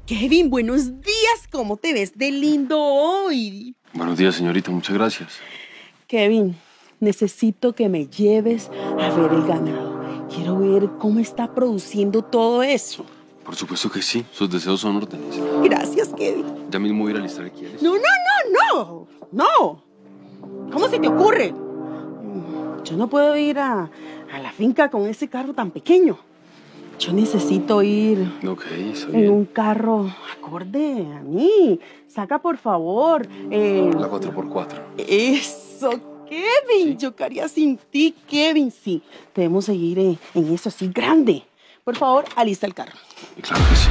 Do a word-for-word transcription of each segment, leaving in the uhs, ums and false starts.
Kevin, buenos días. ¿Cómo te ves de lindo hoy? Buenos días, señorita. Muchas gracias. Kevin, necesito que me lleves a ver el ganado. Quiero ver cómo está produciendo todo eso. Por supuesto que sí. Sus deseos son órdenes. Gracias, Kevin. Ya mismo voy a ir a alistar el quieres. No, no, no, no. No. ¿Cómo se te ocurre? Yo no puedo ir a, a la finca con ese carro tan pequeño. Yo necesito ir Ok, está en bien. un carro acorde a mí. Saca, por favor. Eh, La cuatro por cuatro. Eso, Kevin. ¿Sí? Yo qué haría sin ti, Kevin. Sí, debemos seguir en, en eso así grande. Por favor, alista el carro. Claro que sí.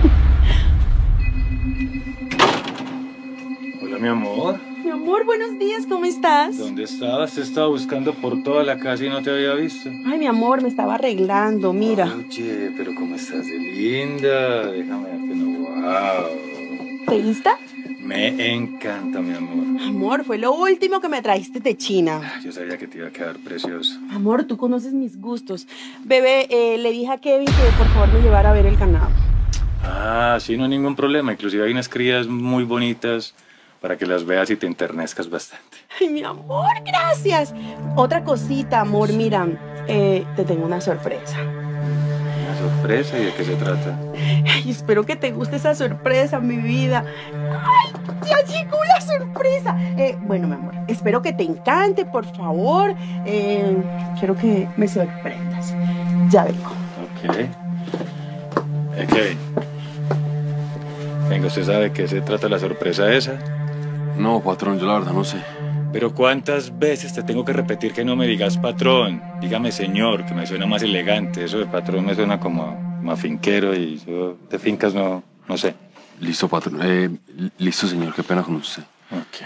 Hola, mi amor. Mi amor, buenos días. ¿Cómo estás? ¿Dónde estabas? Te estaba buscando por toda la casa y no te había visto. Ay, mi amor, me estaba arreglando. Mira. Oye, pero cómo estás de linda. Déjame darte una wow. ¿Te gusta? Me encanta, mi amor. Amor, fue lo último que me trajiste de China. Yo sabía que te iba a quedar precioso. Amor, tú conoces mis gustos. Bebé, eh, le dije a Kevin que por favor me llevara a ver el ganado. Ah, sí, no hay ningún problema. Inclusive hay unas crías muy bonitas para que las veas y te enternezcas bastante. Ay, mi amor, gracias. Otra cosita, amor, mira, eh, te tengo una sorpresa. Una sorpresa, ¿y de qué se trata? Ay, espero que te guste esa sorpresa, mi vida. Ay, ya llegó la sorpresa. Eh, bueno, mi amor, espero que te encante, por favor. Eh, quiero que me sorprendas. Ya vengo. Ok. Eh, Kevin. Venga, ¿usted sabe de qué se trata la sorpresa esa? No, patrón, yo la verdad no sé. Pero ¿cuántas veces te tengo que repetir que no me digas patrón? Dígame señor, que me suena más elegante. Eso de patrón me suena como, como a finquero y yo de fincas no, no sé. Listo, patrón. Eh, listo, señor. Qué pena con usted. Ok.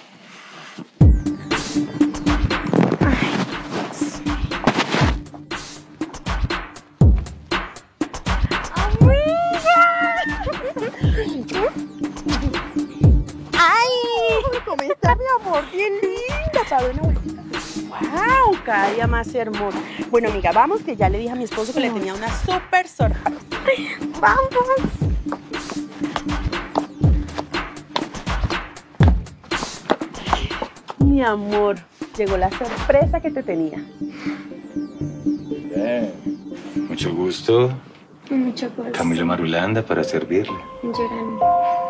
¡Ay! ¿Cómo estás, mi amor? Bien linda, para una vueltita. ¡Wow! Cada día más hermosa. Bueno, amiga, vamos, que ya le dije a mi esposo que le tenía una súper sorpresa. ¡Vamos! Mi amor, llegó la sorpresa que te tenía. Bien. Mucho gusto. Mucho gusto. Camilo Marulanda para servirle. Llorando.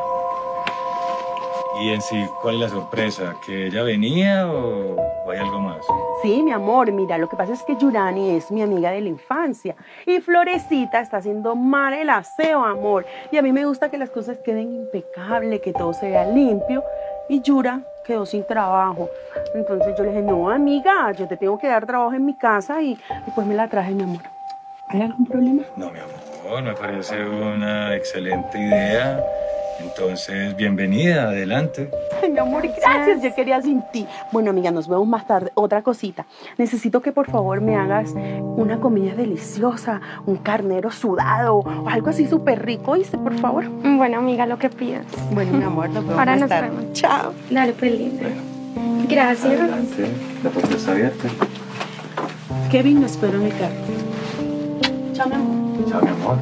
¿Y en sí cuál es la sorpresa? ¿Que ella venía o, o hay algo más? Sí, mi amor, mira, lo que pasa es que Yurani es mi amiga de la infancia y Florecita está haciendo mal el aseo, amor. Y a mí me gusta que las cosas queden impecables, que todo se vea limpio. Y Yura quedó sin trabajo. Entonces yo le dije, no, amiga, yo te tengo que dar trabajo en mi casa y, y pues me la traje, mi amor. ¿Hay algún problema? No, mi amor, me parece una excelente idea. Entonces, bienvenida, adelante. Ay, mi amor, gracias. Yo quería sin ti. Bueno, amiga, nos vemos más tarde. Otra cosita. Necesito que por favor me hagas una comida deliciosa, un carnero sudado o algo así súper rico, ¿oíste? Por favor. Bueno, amiga, lo que pidas. Bueno, mi amor, nos vemos Ahora más nos tarde. vemos. Chao. Dale, pues, linda. Gracias. Adelante, la puerta está abierta. Kevin, me espero en el carro. Chao, mi amor. Chao, mi amor.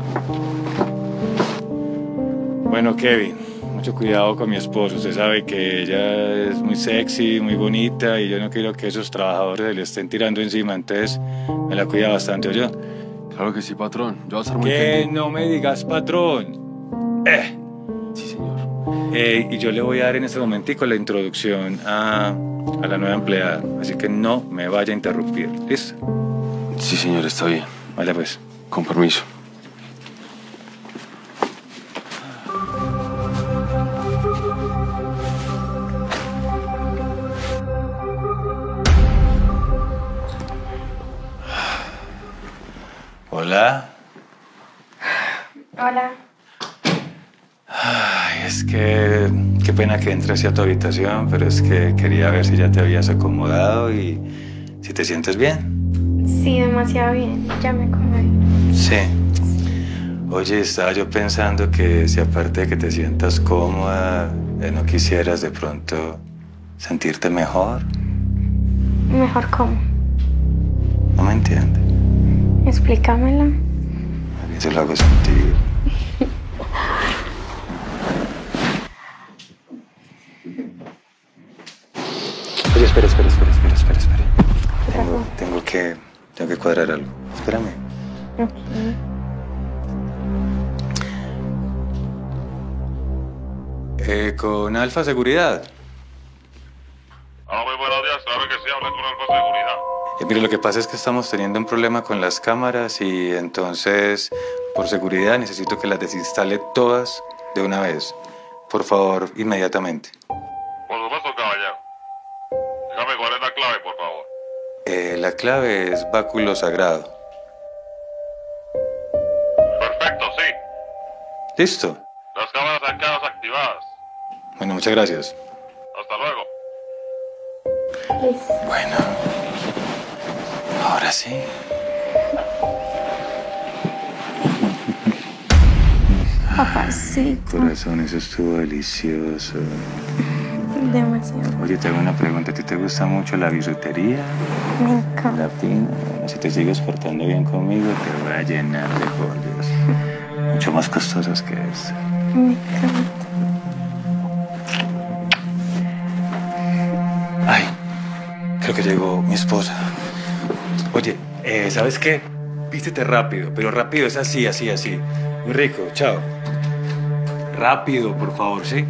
Bueno, Kevin, mucho cuidado con mi esposo. Usted sabe que ella es muy sexy, muy bonita y yo no quiero que esos trabajadores le estén tirando encima. Entonces, me la cuida bastante, ¿oyó? Claro que sí, patrón. Yo voy a estar muy Que pendiente. no me digas patrón. Eh. Sí, señor. Eh, y yo le voy a dar en este momentico la introducción a, a la nueva empleada. Así que no me vaya a interrumpir. ¿Listo? Sí, señor, está bien. Vaya pues. Con permiso. Hola. Hola. Ay, es que qué pena que entre hacia tu habitación, pero es que quería ver si ya te habías acomodado y si te sientes bien. Sí, demasiado bien. Ya me acomodé. Sí. Oye, estaba yo pensando que si aparte de que te sientas cómoda, eh, no quisieras de pronto sentirte mejor. ¿Mejor cómo? ¿No me entiendes? Explícamelo. A mí se lo hago sentir. cuadrar algo. Espérame. Ok. Eh, con Alfa Seguridad. Ah, muy buenos días, claro que sí, habla con Alfa Seguridad. Eh, mire, lo que pasa es que estamos teniendo un problema con las cámaras y entonces, por seguridad, necesito que las desinstale todas de una vez. Por favor, inmediatamente. Por supuesto, caballero. Dígame cuál es la clave, por favor. Eh, la clave es báculo sagrado. Perfecto, sí. ¿Listo? Las cámaras han quedado activadas. Bueno, muchas gracias. Hasta luego. Listo. Bueno, ahora sí. Papacito. Corazón, eso estuvo delicioso. Demasiado. Oye, te hago una pregunta. ¿A ti te gusta mucho la bisutería? Me encanta. La tina. Bueno, si te sigues portando bien conmigo, te voy a llenar de joyas. Mucho más costosas que esta. Me encanta. Ay, creo que llegó mi esposa. Oye, eh, ¿sabes qué? Vístete rápido, pero rápido es así, así, así. Muy rico, chao. Rápido, por favor, ¿sí?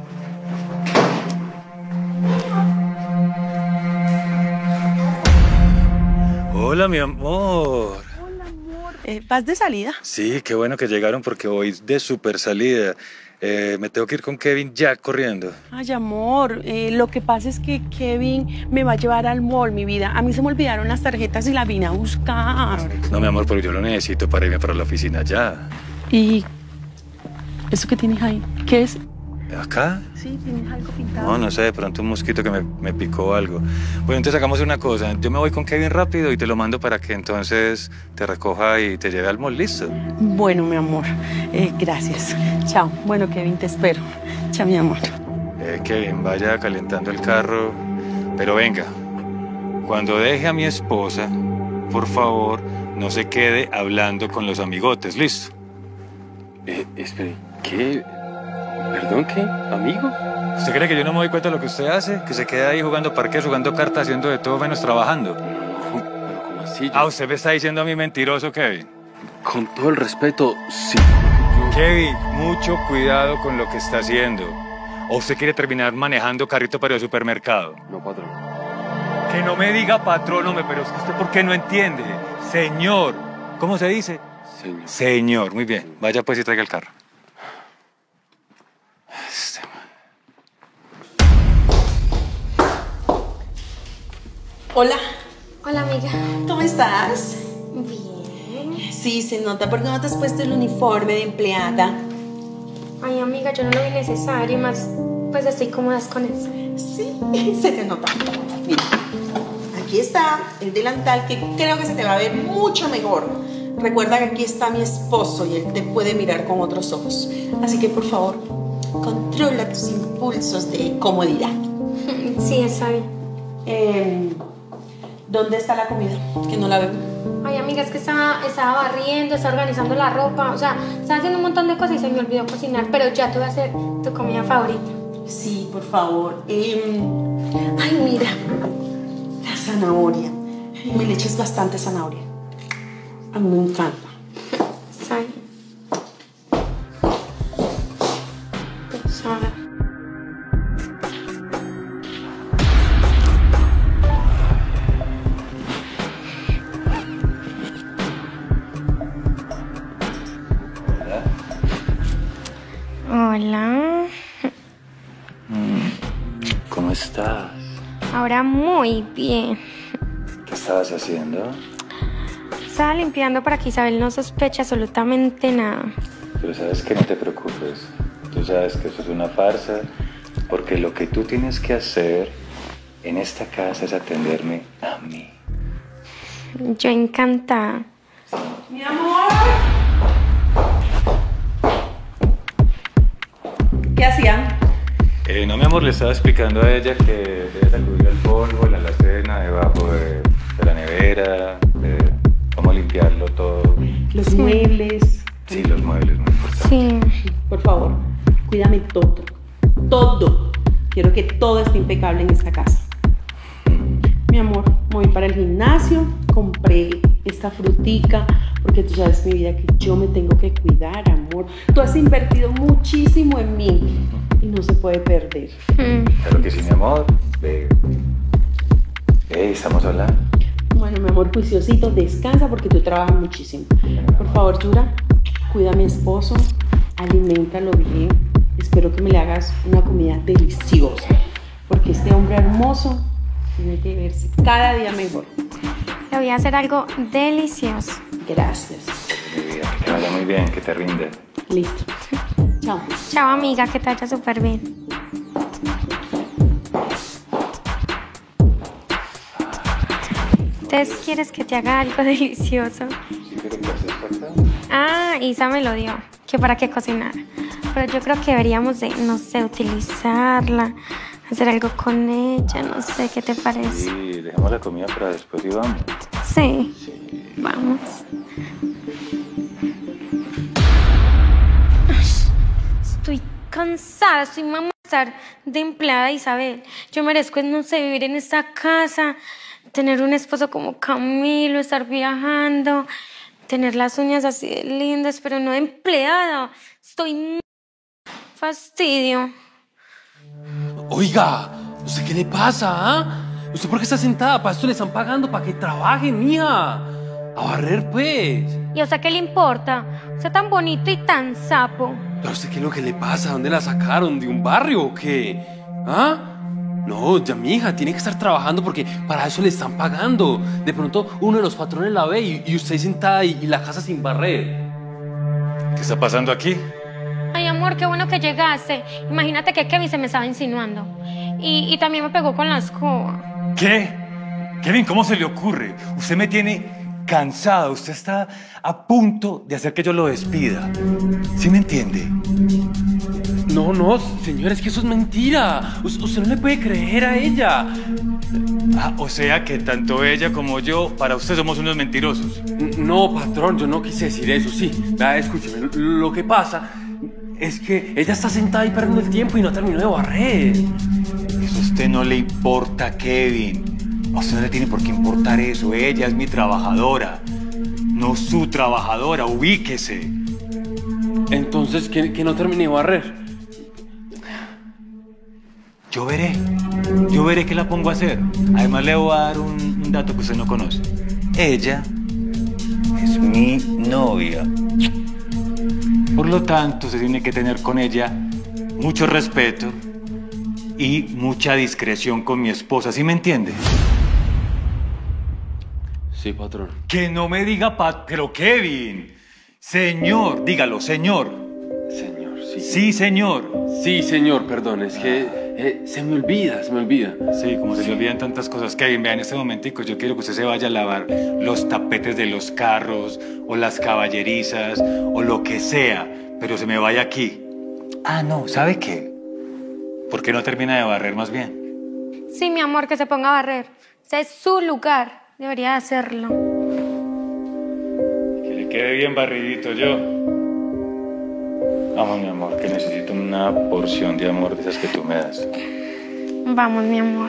Hola, mi amor. Eh, ¿Vas de salida? Sí, qué bueno que llegaron porque voy de super salida. Eh, me tengo que ir con Kevin ya corriendo. Ay, amor, eh, lo que pasa es que Kevin me va a llevar al mall, mi vida. A mí se me olvidaron las tarjetas y las vine a buscar. No, mi amor, pero yo lo necesito para irme para la oficina ya. ¿Y eso que tienes ahí? ¿Qué es? ¿Acá? Sí, tienes algo pintado. No, no sé, de pronto un mosquito que me, me picó algo. Bueno, entonces hagamos una cosa. Yo me voy con Kevin rápido y te lo mando para que entonces te recoja y te lleve al mall, ¿listo? Bueno, mi amor, eh, gracias. Chao. Bueno, Kevin, te espero. Chao, mi amor. Eh, Kevin, vaya calentando el carro. Pero venga, cuando deje a mi esposa, por favor, no se quede hablando con los amigotes, ¿listo? Eh, espere, ¿qué? ¿Perdón, qué? ¿Amigo? ¿Usted cree que yo no me doy cuenta de lo que usted hace? Que se queda ahí jugando parques, jugando cartas, haciendo de todo menos trabajando. No, pero ¿cómo así? Yo- Ah, usted me está diciendo a mí mentiroso, Kevin. Con todo el respeto, sí. Kevin, mucho cuidado con lo que está haciendo. ¿O usted quiere terminar manejando carrito para el supermercado? No, patrón. Que no me diga patrón, hombre, pero es que usted ¿por qué no entiende? Señor. ¿Cómo se dice? Señor. Señor, muy bien. Vaya pues y traiga el carro. Este man. Hola, Hola, amiga. ¿cómo estás? Bien. Sí, se nota porque no te has puesto el uniforme de empleada. Ay, amiga, yo no lo vi necesario y más, pues estoy cómoda con eso. Sí, se te nota. Mira, aquí está el delantal que creo que se te va a ver mucho mejor. Recuerda que aquí está mi esposo y él te puede mirar con otros ojos. Así que, por favor, controla tus impulsos de comodidad. Sí, está bien. Eh, ¿Dónde está la comida? Que no la veo. Ay, amiga, es que estaba, estaba barriendo, estaba organizando la ropa, o sea, estaba haciendo un montón de cosas y se me olvidó cocinar, pero ya te voy a hacer tu comida favorita. Sí, por favor. Eh, ay, mira, la zanahoria. Me le echas bastante zanahoria. A mí me encanta. Está bien. Pues ahora. Hola. ¿Cómo estás? Ahora muy bien. ¿Qué estabas haciendo? Estaba limpiando para que Isabel no sospeche absolutamente nada. Pero sabes que no te preocupes. Tú sabes que eso es una farsa, porque lo que tú tienes que hacer en esta casa es atenderme a mí. Yo encantada. Mi amor. ¿Qué hacían? Eh, no, mi amor, le estaba explicando a ella que debe sacudir el polvo, la alacena, debajo de, de la nevera, de cómo limpiarlo todo. Los muebles. Sí, los muebles, muy importante. Sí. Por favor, cuídame todo. Todo. Quiero que todo esté impecable en esta casa. Mi amor, me voy para el gimnasio, compré esta frutica, porque tú sabes, mi vida, que yo me tengo que cuidar, amor. Tú has invertido muchísimo en mí y no se puede perder. Mm. Claro que sí, mi amor. Ve. Ey, estamos hablando. Bueno, mi amor, juiciosito, descansa porque tú trabajas muchísimo. Por favor, Yura, cuida a mi esposo, aliméntalo bien. Espero que me le hagas una comida deliciosa, porque este hombre hermoso tiene que verse cada día mejor. Le voy a hacer algo delicioso. Gracias. Mi vida, que te vaya muy bien, que te rinde. Listo. Chao. Chao, amiga, que te vaya súper bien. Entonces, ¿quieres que te haga algo delicioso? Sí, pero ¿qué haces falta? Ah, Isa me lo dio, que para qué cocinar. Pero yo creo que deberíamos de, no sé, utilizarla, hacer algo con ella, no sé, ¿qué te parece? Sí, dejemos la comida para después y vamos. Sí, Sí. vamos. Ay, estoy cansada, estoy mamá de estar de empleada de Isabel. Yo merezco, no sé, vivir en esta casa, tener un esposo como Camilo, estar viajando, tener las uñas así de lindas, pero no de empleada. Estoy muy fastidio. Oiga, ¿usted qué le pasa, ah? ¿Usted por qué está sentada? Para esto le están pagando, para que trabaje, mija. A barrer, pues. ¿Y a usted qué le importa? Usted tan bonito y tan sapo. ¿Pero a usted qué es lo que le pasa? ¿Dónde la sacaron? ¿De un barrio o qué? ¿Ah? No, ya mi hija tiene que estar trabajando porque para eso le están pagando. De pronto uno de los patrones la ve y, y usted sentada y, y la casa sin barrer. ¿Qué está pasando aquí? Ay, amor, qué bueno que llegaste. Imagínate que Kevin se me estaba insinuando. Y, y también me pegó con la escoba. ¿Qué? Kevin, ¿cómo se le ocurre? Usted me tiene cansado. Usted está a punto de hacer que yo lo despida. ¿Sí me entiende? No, no, señor, es que eso es mentira. U- usted no le puede creer a ella. Ah, o sea que tanto ella como yo, para usted somos unos mentirosos. N- No, patrón, yo no quise decir eso, sí. Vea, escúcheme, lo- lo que pasa es que ella está sentada ahí perdiendo el tiempo y no terminó de barrer. Eso a usted no le importa, Kevin. A usted no le tiene por qué importar eso. Ella es mi trabajadora, no su trabajadora. Ubíquese. Entonces, ¿que, que no terminé de barrer? Yo veré. Yo veré qué la pongo a hacer. Además, le voy a dar un, un dato que usted no conoce. Ella es mi novia. Por lo tanto, se tiene que tener con ella mucho respeto y mucha discreción con mi esposa. ¿Sí me entiende? Sí, patrón. Que no me diga Pat, pero Kevin. Señor, dígalo, señor. Señor, sí. Sí, señor. Sí, señor, perdón, es que eh, se me olvida, se me olvida. Sí, como se le olvidan tantas cosas. Kevin, vea, en este momentico yo quiero que usted se vaya a lavar los tapetes de los carros o las caballerizas o lo que sea, pero se me vaya aquí. Ah, no, ¿sabe qué? ¿Por qué no termina de barrer más bien? Sí, mi amor, que se ponga a barrer. Ese es su lugar. Debería de hacerlo. Que le quede bien barridito yo. Vamos, mi amor, que necesito una porción de amor de esas que tú me das. Vamos, mi amor.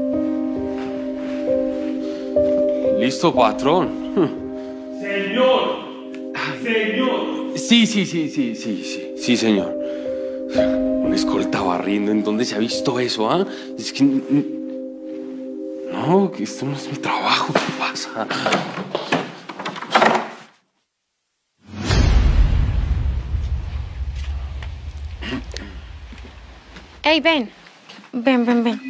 Listo, patrón. ¡Señor! ¡Señor! Sí, sí, sí, sí, sí, sí, sí, señor. Una escolta barriendo, ¿en dónde se ha visto eso, ah? Es que... No, que esto no es mi trabajo, ¿qué pasa? Ey, ven. Ven, ven, ven.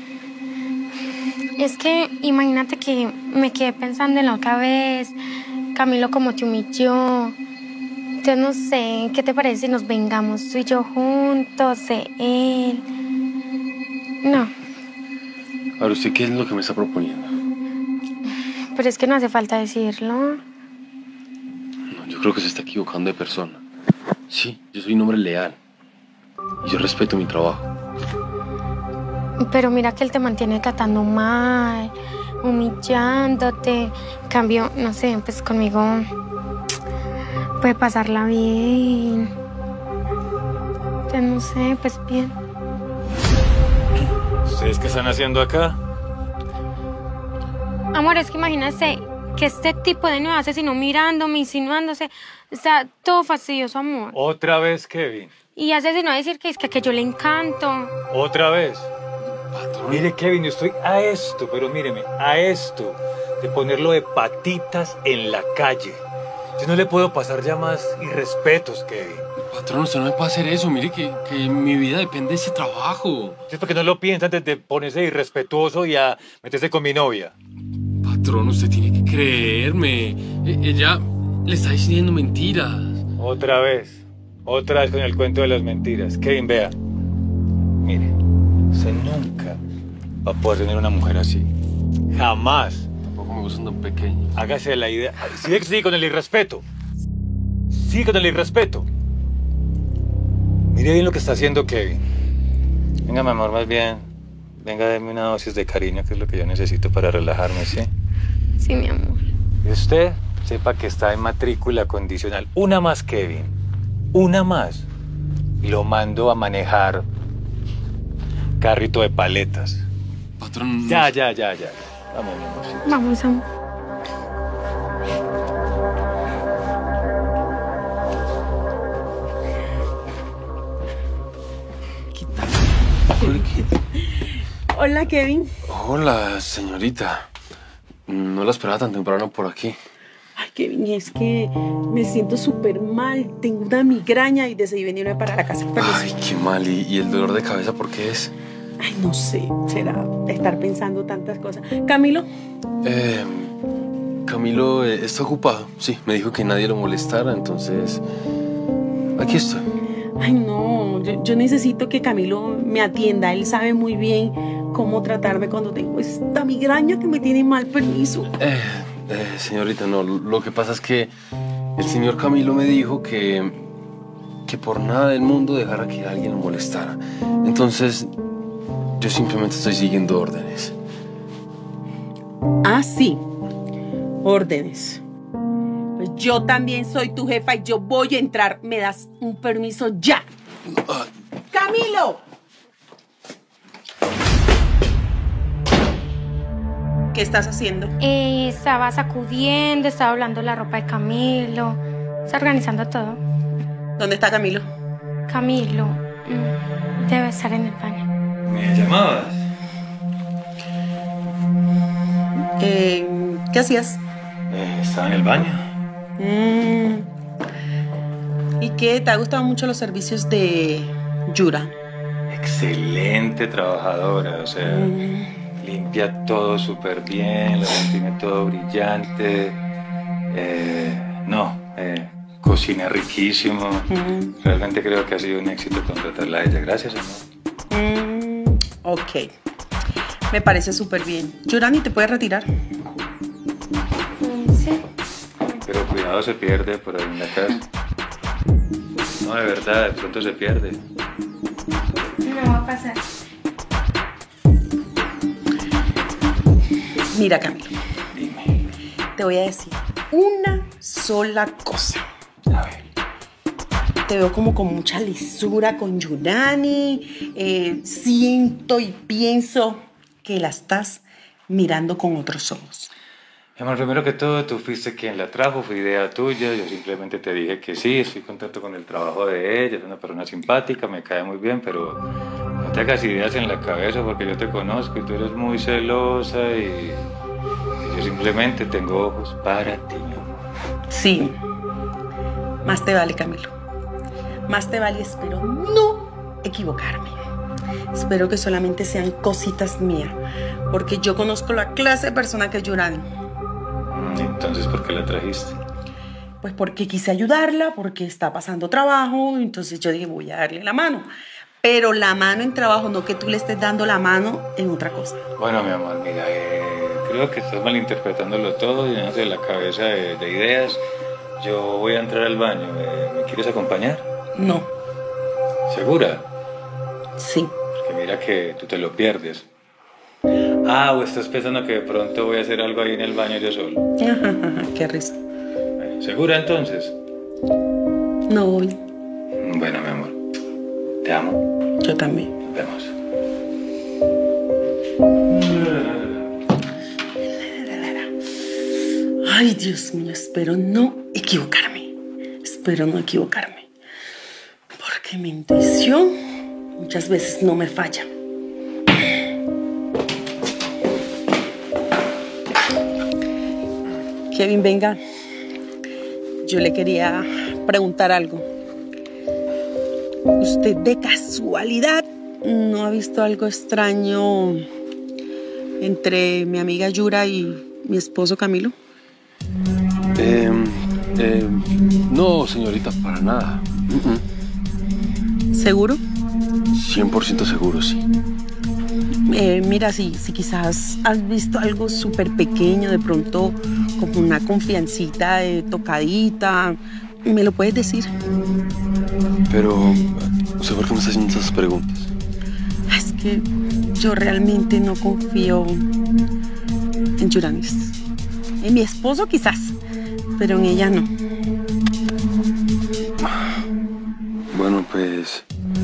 Es que imagínate que me quedé pensando en la otra vez. Camilo como te humilló. Yo no sé, ¿qué te parece si nos vengamos tú y yo juntos de él? No, Ahora, ¿usted qué es lo que me está proponiendo? pero es que no hace falta decirlo. No, yo creo que se está equivocando de persona. Sí, yo soy un hombre leal. Y yo respeto mi trabajo. Pero mira que él te mantiene tratando mal, humillándote. En cambio, no sé, pues conmigo puede pasarla bien. Pues no sé, pues bien. ¿Ustedes qué están haciendo acá? Amor, es que imagínate que este tipo de nuevo hace sino mirándome, insinuándose. Está todo fastidioso, amor. Otra vez, Kevin. Y hace sino decir que es que, que yo le encanto. Otra vez. Mire, Kevin, yo estoy a esto, pero míreme, a esto, de ponerlo de patitas en la calle. Yo no le puedo pasar ya más irrespetos, Kevin. Patrón, usted no me puede hacer eso. Mire que, que mi vida depende de ese trabajo. Es porque no lo piensa antes de ponerse irrespetuoso y a meterse con mi novia. Patrón, usted tiene que creerme. E- ella le está diciendo mentiras. Otra vez, otra vez con el cuento de las mentiras. Kevin, vea, mire, usted nunca va a poder tener una mujer así. Jamás. Tampoco me gustan tan pequeños. Hágase la idea. Sigue, sigue con el irrespeto. Sigue con el irrespeto. Mire bien lo que está haciendo Kevin. Venga, mi amor, más bien, venga, deme una dosis de cariño, que es lo que yo necesito para relajarme, ¿sí? Sí, mi amor. Y usted sepa que está en matrícula condicional. Una más, Kevin. Una más. Y lo mando a manejar carrito de paletas. Patrón... Ya, ya, ya, ya. Vamos, mi amorcito. Vamos, amor. Hola, Kevin. Hola, señorita. No la esperaba tan temprano por aquí. Ay, Kevin, es que me siento súper mal. Tengo una migraña y decidí venirme para la casa. Permiso. Ay, qué mal. ¿Y, y el dolor de cabeza por qué es? Ay, no sé. Será estar pensando tantas cosas. Camilo, Eh, Camilo eh, está ocupado. Sí, me dijo que nadie lo molestara, entonces... Aquí estoy. ay, no. Yo, yo necesito que Camilo me atienda. Él sabe muy bien cómo tratarme cuando tengo esta migraña que me tiene mal. Permiso. Eh, eh, señorita, no. Lo que pasa es que el señor Camilo me dijo que... que por nada del mundo dejara que alguien lo molestara. Entonces, yo simplemente estoy siguiendo órdenes. Ah, sí. Órdenes. Pues yo también soy tu jefa y yo voy a entrar. ¿Me das un permiso ya? ¡Camilo! ¿Qué estás haciendo? Eh, estaba sacudiendo, estaba hablando la ropa de Camilo. Está organizando todo. ¿Dónde está Camilo? Camilo mm, debe estar en el baño. ¿Me llamabas? Eh, ¿Qué hacías? Eh, estaba en el baño. Mm. ¿Y qué? ¿Te han gustado mucho los servicios de Yura? Excelente trabajadora, o sea, Mm. limpia todo súper bien, lo mantiene todo brillante. Eh, no, eh, cocina riquísimo. Mm. Realmente creo que ha sido un éxito contratarla a ella. Gracias, amor. Mm. Ok. Me parece súper bien. Yurani, ¿te puedes retirar? Sí. Pero cuidado, se pierde por ahí en la casa. No, de verdad, de pronto se pierde. No va a pasar. Mira, Camilo, Dime. te voy a decir una sola cosa. A ver. Te veo como con mucha lisura con Yurani. Eh, siento y pienso que la estás mirando con otros ojos. Mi amor, primero que todo, tú fuiste quien la trajo, fue idea tuya. Yo simplemente te dije que sí, estoy contento con el trabajo de ella, es una persona simpática, me cae muy bien, pero no te hagas ideas en la cabeza porque yo te conozco y tú eres muy celosa y, y yo simplemente tengo ojos para ti, mi amor. Sí, más te vale, Camilo. Más te vale, espero no equivocarme. Espero que solamente sean cositas mías, porque yo conozco la clase de persona que es Yurani. Entonces, ¿por qué la trajiste? Pues porque quise ayudarla, porque está pasando trabajo, entonces yo dije, voy a darle la mano. Pero la mano en trabajo, no que tú le estés dando la mano en otra cosa. Bueno, mi amor, mira, eh, creo que estás malinterpretándolo todo, llenándose la cabeza de, de ideas. Yo voy a entrar al baño, eh, ¿me quieres acompañar? No, ¿Segura? sí. Porque mira que tú te lo pierdes. Ah, o estás pensando que de pronto voy a hacer algo ahí en el baño yo solo. Qué risa. Bueno, ¿segura entonces? No voy. Bueno, mi amor, te amo. Yo también. Nos vemos. Ay, Dios mío, espero no equivocarme. Espero no equivocarme. Porque mi intuición muchas veces no me falla. Kevin, venga. Yo le quería preguntar algo. ¿Usted de casualidad no ha visto algo extraño entre mi amiga Yura y mi esposo Camilo? Eh, eh, no, señorita, para nada. Uh-uh. ¿Seguro? cien por ciento seguro, sí. Eh, mira, si, si quizás has visto algo súper pequeño, de pronto como una confiancita de tocadita, ¿me lo puedes decir? Pero, ¿usted por qué me está haciendo esas preguntas? Es que yo realmente no confío en Yuranis. En mi esposo quizás, pero en ella no. Bueno, pues...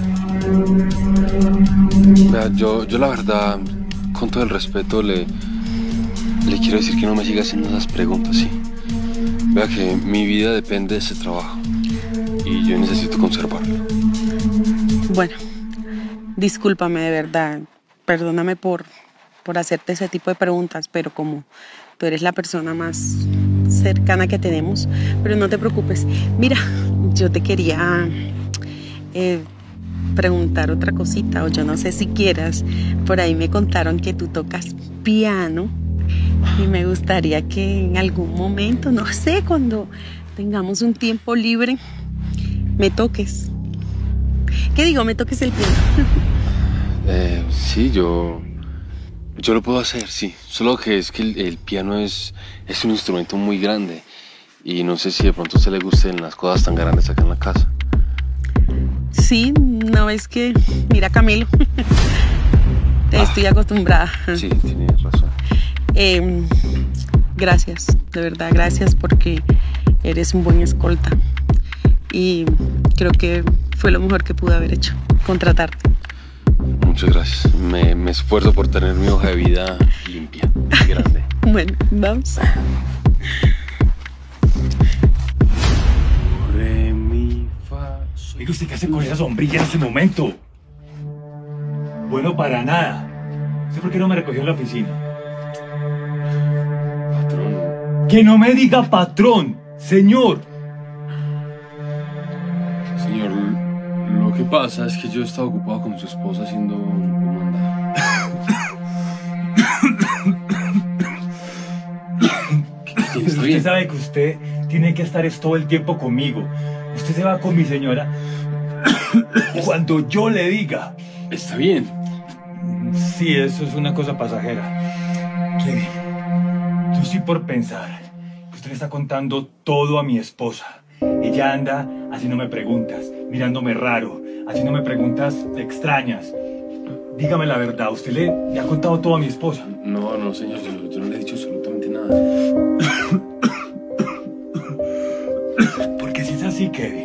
Vea, yo, yo la verdad, con todo el respeto, le, le quiero decir que no me siga haciendo esas preguntas, ¿sí? Vea que mi vida depende de ese trabajo y yo necesito conservarlo. Bueno, discúlpame de verdad, perdóname por, por hacerte ese tipo de preguntas, pero como tú eres la persona más cercana que tenemos, pero no te preocupes. Mira, yo te quería eh, preguntar otra cosita, o yo no sé si quieras. Por ahí me contaron que tú tocas piano y me gustaría que en algún momento, no sé, cuando tengamos un tiempo libre, me toques. ¿Qué digo? Me toques el piano. Eh, sí, yo... Yo lo puedo hacer, sí. Solo que es que el, el piano es, es un instrumento muy grande. Y no sé si de pronto a usted le gusten las cosas tan grandes acá en la casa. Sí, no es que... Mira, Camilo. Ah, Estoy acostumbrada. Sí, tienes razón. Eh, gracias, de verdad, gracias porque eres un buen escolta. Y creo que fue lo mejor que pude haber hecho, contratarte. Muchas gracias. Me, me esfuerzo por tener mi hoja de vida limpia, grande. Bueno, vamos. Re, mi, fa, sol. Oiga, ¿usted qué hace con esa sombrilla en ese momento? Bueno, para nada. ¿Usted por qué no me recogió en la oficina? Patrón. ¡Que no me diga patrón! ¡Señor! Señor, lo que pasa es que yo estaba ocupado con su esposa haciendo un mandado. ¿Qué, qué tiene? ¿Está Usted bien? sabe que usted tiene que estar es todo el tiempo conmigo. Usted se va con mi señora cuando yo le diga. Está bien. Sí, eso es una cosa pasajera. Kevin, yo estoy por pensar que usted le está contando todo a mi esposa. Ella anda haciéndome preguntas, mirándome raro, haciéndome preguntas extrañas. Dígame la verdad, ¿usted le, le ha contado todo a mi esposa? No, no, señor, yo, yo no le he dicho absolutamente nada. Porque si es así, Kevin,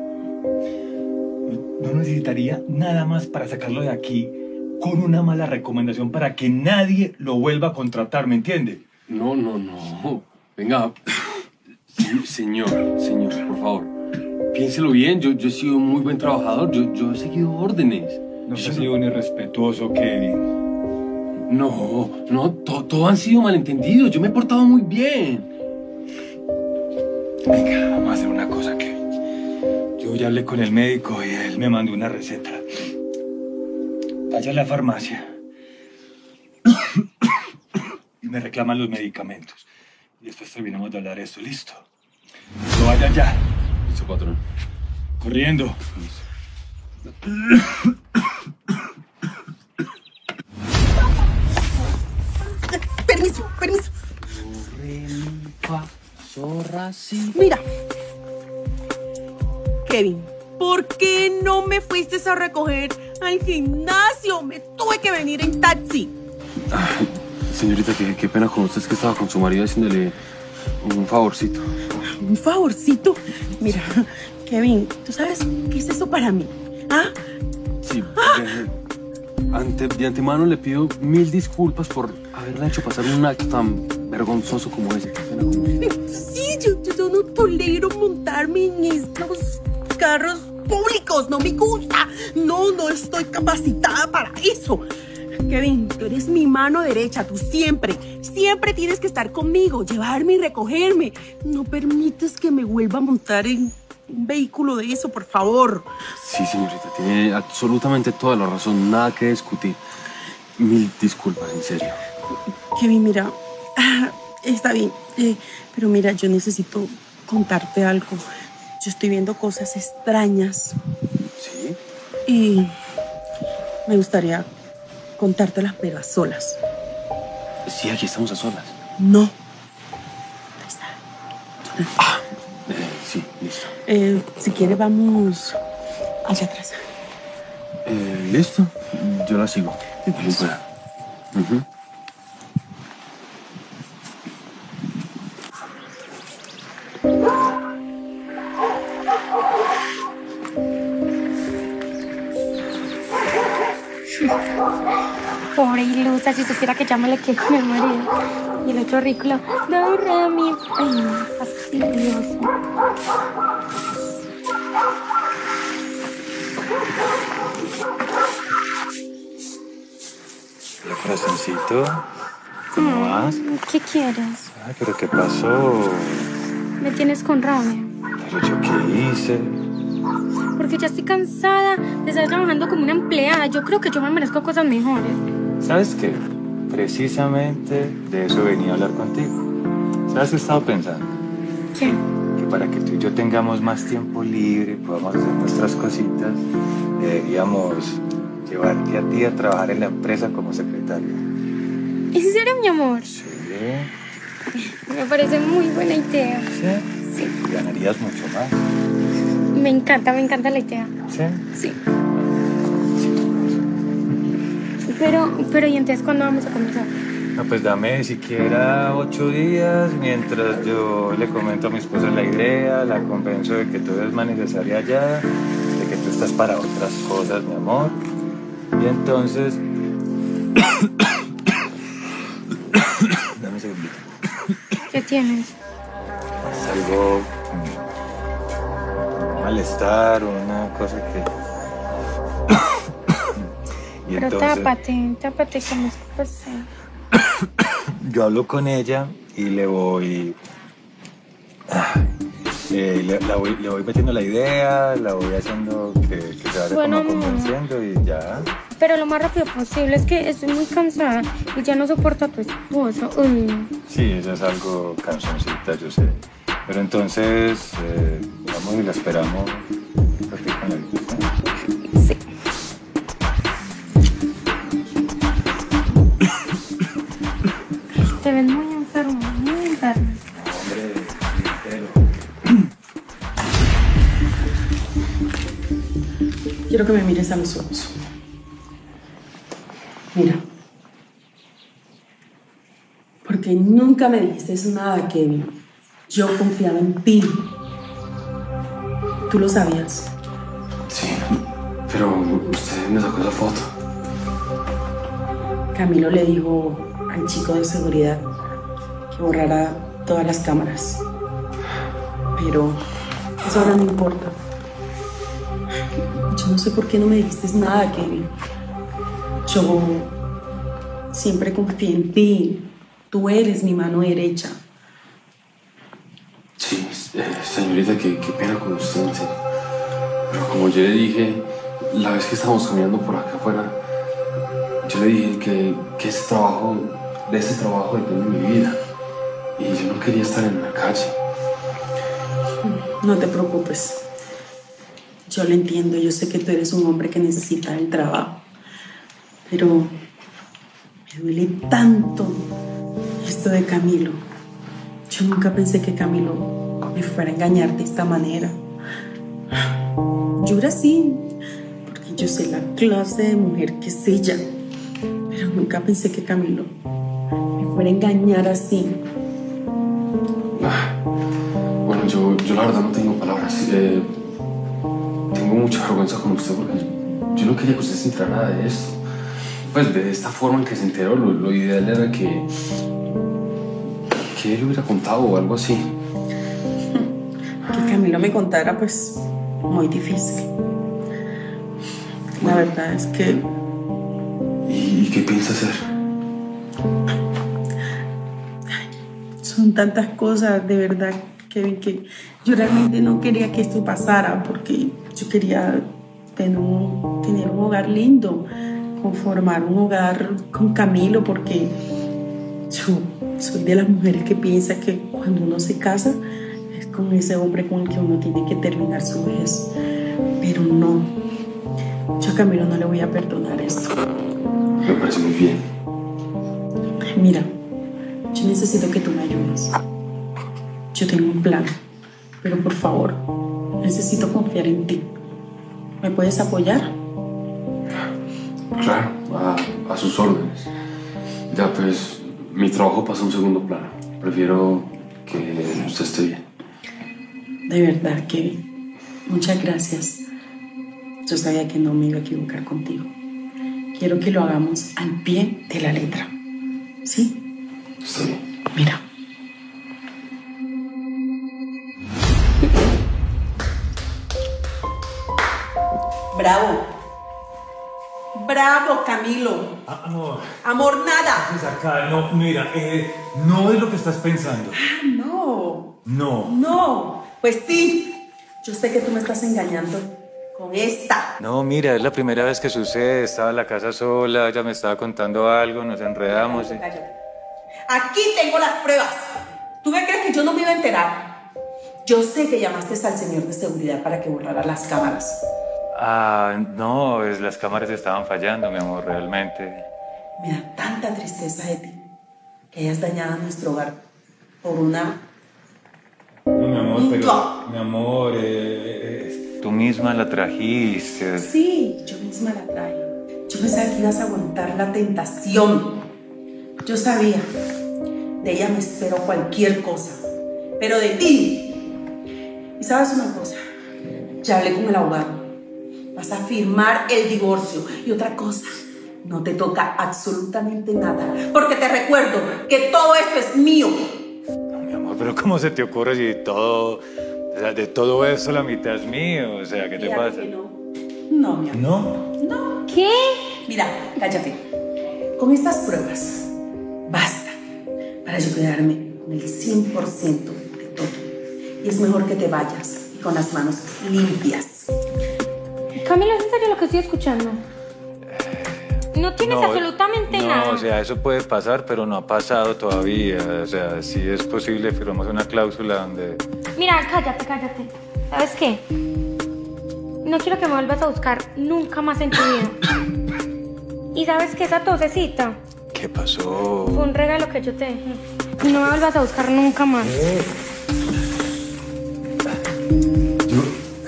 no necesitaría nada más para sacarlo de aquí con una mala recomendación para que nadie lo vuelva a contratar, ¿me entiende? No, no, no. Venga. Se- Señor, señor, por favor. Piénselo bien. Yo, yo he sido un muy buen trabajador. Yo, yo he seguido órdenes. No Yo ha sido un irrespetuoso, Kevin. No, no, to- todo han sido malentendidos. Yo me he portado muy bien. Venga, vamos a hacer una cosa, Kevin. Yo ya hablé con el médico y él me mandó una receta. Vaya a la farmacia y me reclaman los medicamentos. Y después terminamos de hablar esto, listo. No vaya ya, Listo, patrón. corriendo. Permiso, permiso. Re, mi, fa, zorra, sí. Mira. Kevin, ¿por qué no me fuiste a recoger al gimnasio? Me tuve que venir en taxi. Señorita, qué, qué pena con usted. Es que estaba con su marido haciéndole un favorcito. Un favorcito. Mira, Kevin, ¿tú sabes qué es eso para mí? ¿Ah? Sí, eh, ante, de antemano le pido mil disculpas por haberla hecho pasar un acto tan vergonzoso como ese. Qué pena Sí, yo, yo no tolero montarme en estos carros públicos, no me gusta. No, no estoy capacitada para eso. Kevin, tú eres mi mano derecha, tú siempre, siempre tienes que estar conmigo, llevarme y recogerme. No permites que me vuelva a montar en un vehículo de eso, por favor. Sí, señorita, tiene absolutamente toda la razón, nada que discutir. Mil disculpas, en serio. Kevin, mira, está bien, eh, pero mira, yo necesito contarte algo. Yo estoy viendo cosas extrañas. ¿Sí? Y me gustaría contártelas, pero a solas. Sí, aquí estamos a solas. No. Ahí está. Ah, eh, sí, listo. Eh, si quieres, vamos allá atrás. Eh, ¿Listo? Yo la sigo. Como pueda. Ujú. Pobre ilusa, si supiera que ya me le quedé con el marido. Y el otro ridículo, no, Rami. Ay, no, fastidioso. Hola, corazoncito. ¿Cómo vas? ¿Qué quieres? Ay, ¿pero qué pasó? Me tienes con rabia. ¿Pero yo qué hice? Porque ya estoy cansada de estar trabajando como una empleada. Yo creo que yo me merezco cosas mejores. ¿Sabes qué? Precisamente de eso venía a hablar contigo. ¿Sabes qué he estado pensando? ¿Qué? Que para que tú y yo tengamos más tiempo libre, podamos hacer nuestras cositas, deberíamos llevarte a ti a trabajar en la empresa como secretaria. ¿En serio, mi amor? Sí. Me parece muy buena idea. ¿Sí? Sí. Ganarías mucho más. Me encanta, me encanta la idea. ¿Sí? Sí. Pero, pero ¿y entonces cuándo vamos a comenzar? No, pues dame siquiera ocho días mientras yo le comento a mi esposa la idea, la convenzo de que tú eres más necesaria allá, de que tú estás para otras cosas, mi amor. Y entonces... Dame un segundito. ¿Qué tienes? Es algo... mm, un malestar, una cosa que... y Pero entonces, tápate, tápate que me escupas. yo hablo con ella y le voy... ah, eh, le, la voy, le voy metiendo la idea, la voy haciendo que, que se vaya Bueno, como amor. convenciendo y ya. Pero lo más rápido posible, es que estoy muy cansada y ya no soporto a tu esposo. Uy. Sí, eso es algo canzoncita, yo sé. Pero entonces, eh, vamos y la esperamos un ratito en el bus, ¿eh? Sí. Te ves muy enfermo, muy enfermo. Hombre, entero. Quiero que me mires a los ojos. Mira. Porque nunca me dijiste nada, Kevin. Yo confiaba en ti. Tú lo sabías. Sí, pero usted me sacó esa foto. Camilo le dijo al chico de seguridad que borrara todas las cámaras. Pero eso ahora no importa. Yo no sé por qué no me dijiste nada, Kevin. Yo siempre confié en ti. Tú eres mi mano derecha. Sí, eh, señorita, qué, qué pena con usted, en serio. Pero como yo le dije, la vez que estábamos caminando por acá afuera, yo le dije que, que ese trabajo, de ese trabajo depende mi vida. Y yo no quería estar en la calle. No te preocupes. Yo lo entiendo. Yo sé que tú eres un hombre que necesita el trabajo. Pero me duele tanto esto de Camilo. Yo nunca pensé que Camilo me fuera a engañar de esta manera. Yo era así, porque yo sé la clase de mujer que es ella. Pero nunca pensé que Camilo me fuera a engañar así. Ah, bueno, yo, yo la verdad no tengo palabras. Eh, tengo mucha vergüenza con usted porque yo no quería que usted se enterara de esto. Pues de esta forma en que se enteró, lo, lo ideal era que, que él le hubiera contado o algo así. Que Camilo me contara, pues, muy difícil. La verdad es que... ¿Y qué piensa hacer? Son tantas cosas, de verdad, Kevin, que yo realmente no quería que esto pasara, porque yo quería tener un, tener un hogar lindo, conformar un hogar con Camilo, porque yo soy de las mujeres que piensa que cuando uno se casa es con ese hombre con el que uno tiene que terminar su vejez. Pero no, yo a Camilo no le voy a perdonar esto. Me parece muy bien. Mira, yo necesito que tú me ayudes. Yo tengo un plan, pero por favor, necesito confiar en ti. ¿Me puedes apoyar? Claro, a, a sus órdenes. Ya, pues, mi trabajo pasa a un segundo plano. Prefiero que usted esté bien. De verdad, Kevin, muchas gracias. Yo sabía que no me iba a equivocar contigo. Quiero que lo hagamos al pie de la letra. ¿Sí? Está bien. Mira. Bravo. Bravo, Camilo. Ah, amor. Amor, nada. Pues acá, no, mira, eh, no es lo que estás pensando. Ah, no. No. No. Pues sí. Yo sé que tú me estás engañando con esta. No, mira, es la primera vez que sucede. Estaba en la casa sola, ella me estaba contando algo, nos enredamos. Y... Cállate. Aquí tengo las pruebas. ¿Tú me crees que yo no me iba a enterar? Yo sé que llamaste al señor de seguridad para que borrara las cámaras. Ah, no, es, las cámaras estaban fallando, mi amor, realmente. Me da tanta tristeza de ti que hayas dañado nuestro hogar por una... No, mi amor, pero... No. Mi amor, eh, tú misma la trajiste. Sí, yo misma la traje. Yo pensaba que ibas a aguantar la tentación. Yo sabía. De ella me espero cualquier cosa. Pero de ti. Y sabes una cosa. Ya hablé con el abogado. Vas a firmar el divorcio. Y otra cosa. No te toca absolutamente nada. Porque te recuerdo que todo esto es mío. No, mi amor, pero ¿cómo se te ocurre si todo... O sea, de todo eso la mitad es mío? O sea, ¿qué te Fíjate pasa? que no. No, mi amor. ¿No? No. ¿Qué? Mira, cállate. Con estas pruebas basta para yo quedarme con el cien por ciento de todo. Y es mejor que te vayas y con las manos limpias. Camilo, ¿es en serio lo que estoy escuchando? No tienes No, absolutamente no, nada. o sea, eso puede pasar, pero no ha pasado todavía. O sea, si es posible, firmamos una cláusula donde... Mira, cállate, cállate. ¿Sabes qué? No quiero que me vuelvas a buscar nunca más en tu vida. ¿Y sabes qué? Esa tosecita ¿Qué pasó? fue un regalo que yo te dejé. Y no me vuelvas a buscar nunca más. Yo...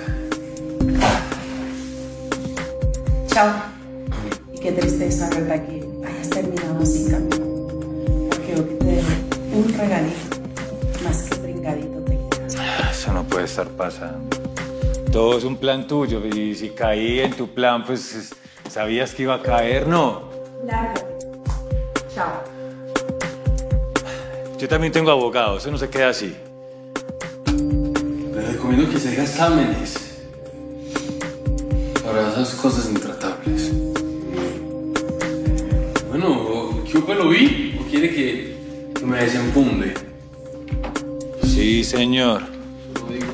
Chao. Y qué tristeza, ¿verdad? Que hayas terminado así, Camilo. Porque yo que te dejo un regalito, más que pringadito te quedas. Eso no puede estar pasando. Todo es un plan tuyo y si caí en tu plan, pues sabías que iba a caer, ¿no? Lárgate. Chao. Yo también tengo abogado, eso no se queda así. Le recomiendo que se haga exámenes para esas cosas intratables. Bueno, ¿qué ope lo vi? ¿O quiere que, que me desenfunde? Sí, señor. Lo digo.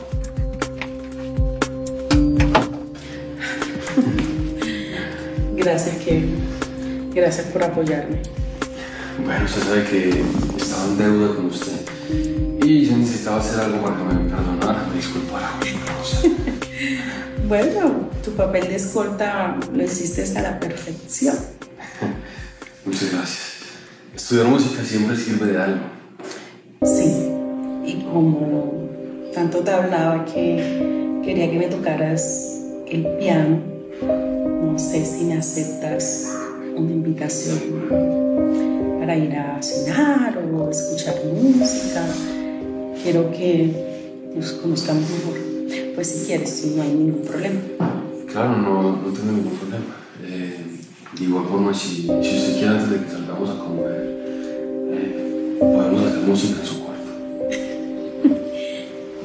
Gracias, Kevin. Gracias por apoyarme. Bueno, usted sabe que estaba en deuda con usted y yo necesitaba hacer algo para que me perdonara, me disculpara. No sé. Bueno, tu papel de escolta lo hiciste a la perfección. Muchas gracias. Estudiar música siempre sirve de algo. Sí, y como tanto te hablaba que quería que me tocaras el piano, no sé si me aceptas una invitación para ir a cenar o escuchar música. Quiero que nos conozcamos mejor. Pues si quieres, si no hay ningún problema. Claro, no, no tengo ningún problema. Eh, de igual forma, si, si usted quiere antes de que salgamos a comer, eh, podemos hacer música en su cuarto.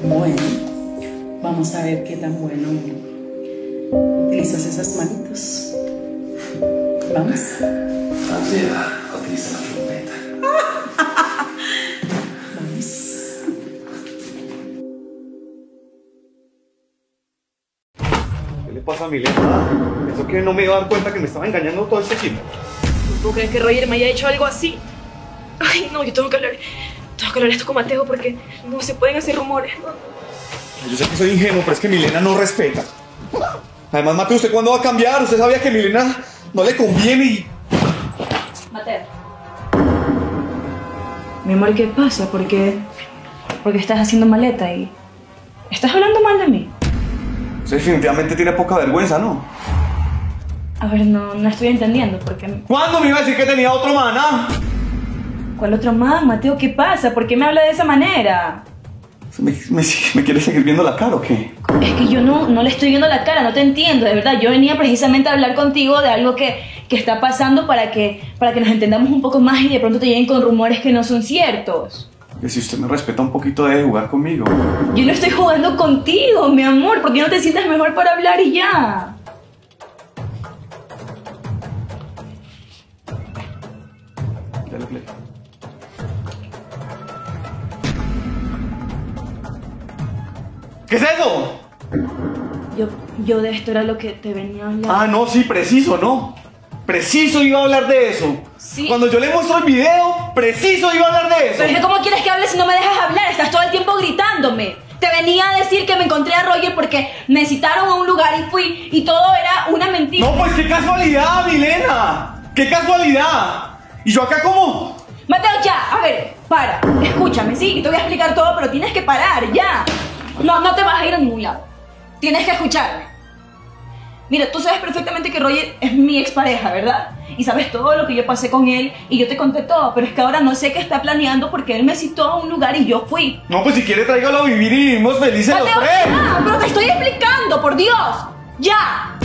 Bueno, vamos a ver qué tan bueno utilizas esas manitos. Vamos. Andrea, utiliza la trompeta. Vamos. ¿Qué le pasa a Milena? ¿Eso que no me iba a dar cuenta que me estaba engañando todo este tiempo? ¿Tú crees que Roger me haya hecho algo así? Ay, no, yo tengo que hablar. Tengo que hablar esto con Mateo porque no se pueden hacer rumores. Yo sé que soy ingenuo, pero es que Milena no respeta. Además, Mateo, ¿usted cuándo va a cambiar? Usted sabía que Milena no le conviene y... Mateo. Mi amor, ¿qué pasa? ¿Por qué? Porque estás haciendo maleta y... ¿Estás hablando mal de mí? Usted definitivamente tiene poca vergüenza, ¿no? A ver, no, no estoy entendiendo porque... ¿Cuándo me iba a decir que tenía otro man, ah? ¿Cuál otro más, Mateo? ¿Qué pasa? ¿Por qué me habla de esa manera? ¿Me, me, me quiere seguir viendo la cara o qué? Es que yo no, no le estoy viendo la cara, no te entiendo, de verdad. Yo venía precisamente a hablar contigo de algo que, que está pasando para que, para que nos entendamos un poco más y de pronto te lleguen con rumores que no son ciertos. Que si usted me respeta un poquito debe jugar conmigo. Yo no estoy jugando contigo, mi amor. ¿Por qué no te sientas mejor para hablar y ya? Dale play. ¿Qué es eso? Yo, yo de esto era lo que te venía a hablar. Ah, no, sí, preciso, ¿no? Preciso iba a hablar de eso. Sí. Cuando yo le muestro el video, preciso iba a hablar de eso. Pero es que ¿cómo quieres que hable si no me dejas hablar? Estás todo el tiempo gritándome. Te venía a decir que me encontré a Roger porque me citaron a un lugar y fui y todo era una mentira. No, pues qué casualidad, Milena. Qué casualidad. Y yo acá como... Mateo, ya, a ver, para, escúchame, sí, te voy a explicar todo, pero tienes que parar, ya. No, no te vas a ir a ningún lado. Tienes que escucharme. Mira, tú sabes perfectamente que Roger es mi expareja, ¿verdad? Y sabes todo lo que yo pasé con él y yo te conté todo, pero es que ahora no sé qué está planeando porque él me citó a un lugar y yo fui. No, pues si quiere tráigalo a vivir y vivimos felices los Mateo, tres. ya, pero te estoy explicando, por Dios. Ya.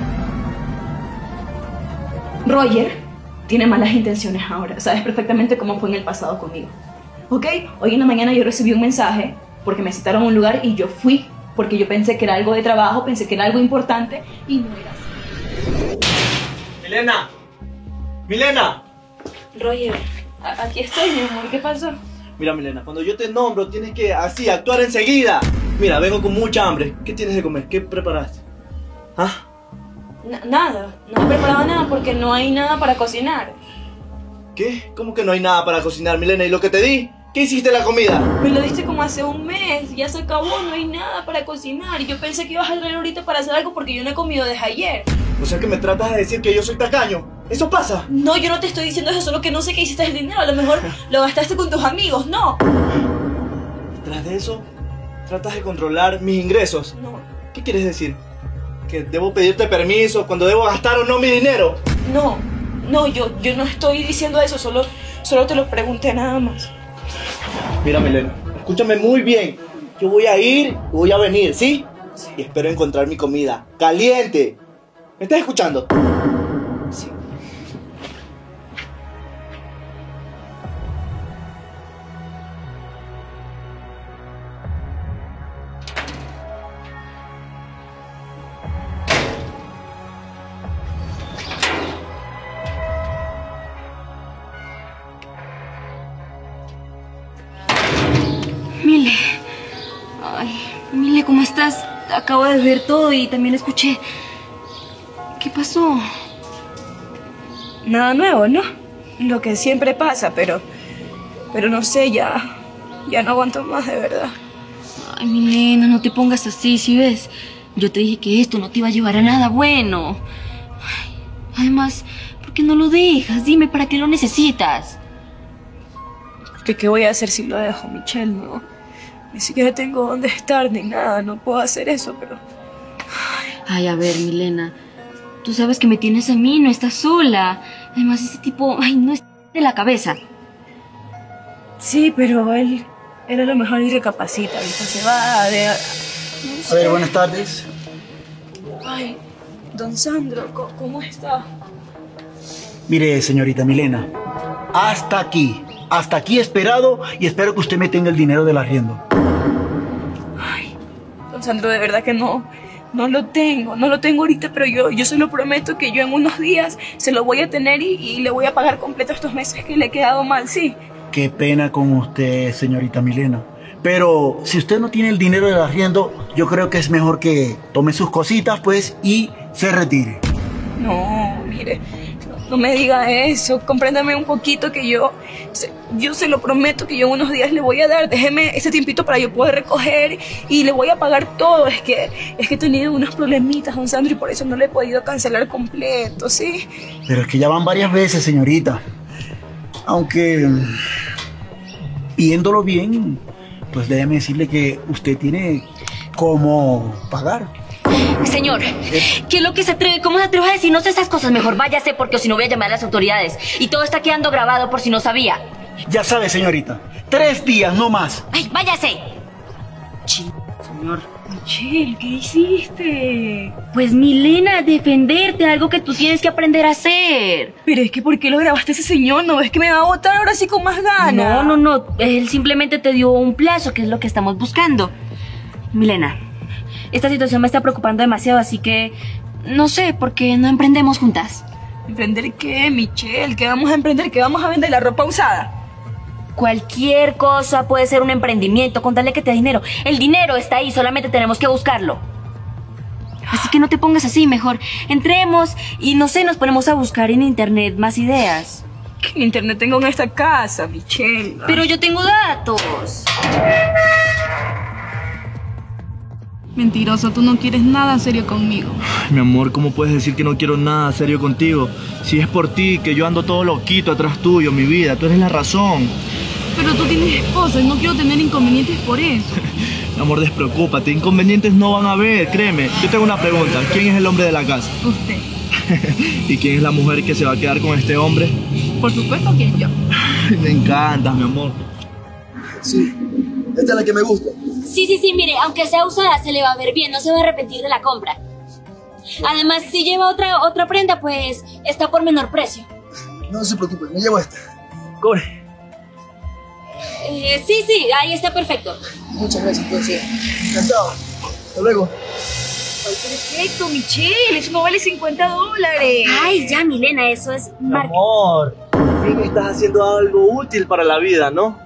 Roger tiene malas intenciones ahora. Sabes perfectamente cómo fue en el pasado conmigo. ¿Ok? Hoy en la mañana yo recibí un mensaje porque me citaron a un lugar y yo fui. Porque yo pensé que era algo de trabajo, pensé que era algo importante y no era así. Milena. Milena. Roger, a- aquí estoy, mi amor. ¿Qué pasó? Mira, Milena, cuando yo te nombro tienes que así, actuar enseguida. Mira, vengo con mucha hambre. ¿Qué tienes de comer? ¿Qué preparaste? ¿Ah? Na- nada, no he preparado nada porque no hay nada para cocinar. ¿Qué? ¿Cómo que no hay nada para cocinar, Milena? ¿Y lo que te di? ¿Qué hiciste en la comida? Me lo diste como hace un mes, ya se acabó, no hay nada para cocinar. Y yo pensé que ibas a traer ahorita para hacer algo porque yo no he comido desde ayer. O sea que me tratas de decir que yo soy tacaño. ¿Eso pasa? No, yo no te estoy diciendo eso, solo que no sé qué hiciste el dinero. A lo mejor lo gastaste con tus amigos, no. Tras de eso, tratas de controlar mis ingresos. No, ¿Qué quieres decir? ¿Que debo pedirte permiso cuando debo gastar o no mi dinero? no, no, yo, yo no estoy diciendo eso, solo, solo te lo pregunté nada más. Mira, Milena, escúchame muy bien. Yo voy a ir y voy a venir, ¿sí? Y espero encontrar mi comida caliente. ¿Me estás escuchando? Sí. Mile. Ay, Mile, ¿cómo estás? Acabo de ver todo y también escuché. ¿Qué pasó? Nada nuevo, ¿no? Lo que siempre pasa, pero... Pero no sé, ya... Ya no aguanto más, de verdad. Ay, Milena, no te pongas así, ¿sí ves? Yo te dije que esto no te iba a llevar a nada bueno. Ay, además, ¿por qué no lo dejas? Dime, ¿para qué lo necesitas? ¿Qué, ¿Qué voy a hacer si lo dejo, Michelle? No, ni siquiera tengo dónde estar ni nada. No puedo hacer eso, pero... Ay, a ver, Milena. Tú sabes que me tienes a mí, no estás sola. Además, ese tipo, ay, no es de la cabeza. Sí, pero él... Él a lo mejor y recapacita, ¿viste? Se va de... No sé. A ver, buenas tardes. Ay, don Sandro, ¿cómo, cómo está? Mire, señorita Milena, hasta aquí, hasta aquí he esperado y espero que usted me tenga el dinero del arriendo. Sandro, de verdad que no. No lo tengo, no lo tengo ahorita, pero yo, yo se lo prometo que yo en unos días se lo voy a tener y, y le voy a pagar completo estos meses que le he quedado mal, ¿sí? Qué pena con usted, señorita Milena. Pero si usted no tiene el dinero del arriendo, yo creo que es mejor que tome sus cositas, pues, y se retire. No, mire, no, no me diga eso, compréndame un poquito que yo, se, yo se lo prometo que yo en unos días le voy a dar, déjeme ese tiempito para yo poder recoger y le voy a pagar todo, es que, es que he tenido unos problemitas, don Sandro, y por eso no le he podido cancelar completo, ¿sí? Pero es que ya van varias veces, señorita, aunque, viéndolo bien, pues déjeme decirle que usted tiene cómo pagar. Señor, ¿qué es lo que se atreve? ¿Cómo se atreve a decirnos esas cosas? Mejor váyase porque si no voy a llamar a las autoridades. Y todo está quedando grabado por si no sabía. Ya sabe, señorita. Tres días, no más. ¡Ay, váyase! Ch señor. Michelle, ¿qué hiciste? Pues, Milena, defenderte, algo que tú tienes que aprender a hacer. Pero es que, ¿por qué lo grabaste a ese señor? ¿No ves que me va a botar ahora sí con más ganas? No, no, no. Él simplemente te dio un plazo, que es lo que estamos buscando. Milena, esta situación me está preocupando demasiado, así que no sé, ¿por qué no emprendemos juntas? ¿Emprender qué, Michelle? ¿Qué vamos a emprender? ¿Qué vamos a vender? ¿La ropa usada? Cualquier cosa puede ser un emprendimiento, con darle que te dé dinero. El dinero está ahí, solamente tenemos que buscarlo. Así que no te pongas así, mejor entremos y no sé, nos ponemos a buscar en internet más ideas. ¿Qué internet tengo en esta casa, Michelle? Pero yo tengo datos. Mentiroso, tú no quieres nada serio conmigo. Ay, mi amor, ¿cómo puedes decir que no quiero nada serio contigo? Si es por ti, que yo ando todo loquito atrás tuyo, mi vida, tú eres la razón. Pero tú tienes esposa y no quiero tener inconvenientes por eso. Mi amor, despreocúpate, inconvenientes no van a haber, créeme. Yo tengo una pregunta, ¿quién es el hombre de la casa? Usted. ¿Y quién es la mujer que se va a quedar con este hombre? Por supuesto que yo. Ay, me encantas, mi amor. Sí, esta es la que me gusta. Sí, sí, sí, mire, aunque sea usada, se le va a ver bien, no se va a arrepentir de la compra. Además, si lleva otra, otra prenda, pues está por menor precio. No se preocupe, me llevo esta. Cobre. Eh, sí, sí, ahí está perfecto. Muchas gracias, entonces. Encantado. Hasta luego. Ay, perfecto, Michelle, eso no vale cincuenta dólares. Ay, ya, Milena, eso es... Mi amor, por fin estás haciendo algo útil para la vida, ¿no?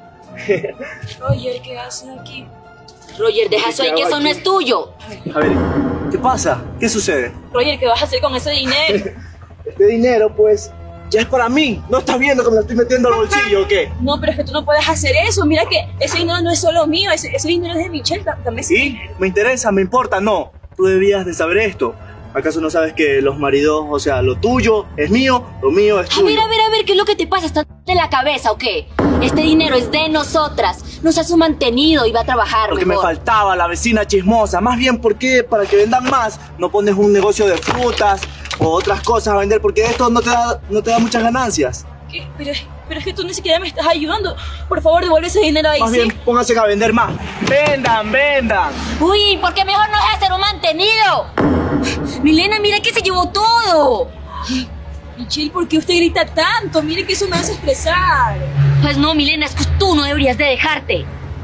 Roger, ¿qué haces aquí? Roger, deja eso ahí, que eso no es tuyo. A ver, ¿qué pasa? ¿Qué sucede? Roger, ¿qué vas a hacer con ese dinero? Este dinero, pues, ya es para mí. ¿No estás viendo que me lo estoy metiendo al bolsillo o qué? No, pero es que tú no puedes hacer eso. Mira que ese dinero no es solo mío, ese, ese dinero es de Michelle también. ¿Sí? ¿Me interesa? ¿Me importa? No. Tú debías de saber esto. ¿Acaso no sabes que los maridos, o sea, lo tuyo es mío, lo mío es tuyo? A ver, a ver, a ver, ¿qué es lo que te pasa? ¿Estás de la cabeza o qué? Este dinero es de nosotras. Nos has mantenido y va a trabajar Porque mejor. me faltaba la vecina chismosa. Más bien, ¿por qué? Para que vendan más, no pones un negocio de frutas o otras cosas a vender, porque esto no te da, no te da muchas ganancias. ¿Qué? Pero, pero es que tú ni siquiera me estás ayudando. Por favor, devuelve ese dinero ahí, Más ¿sí? bien, pónganse a vender más. ¡Vendan, vendan! Uy, ¿por qué mejor no es hacer un mantenido? Milena, mira que se llevó todo. Michelle, ¿por qué usted grita tanto? Mire que eso me hace estresar. Pues no, Milena, es que tú no deberías de dejarte.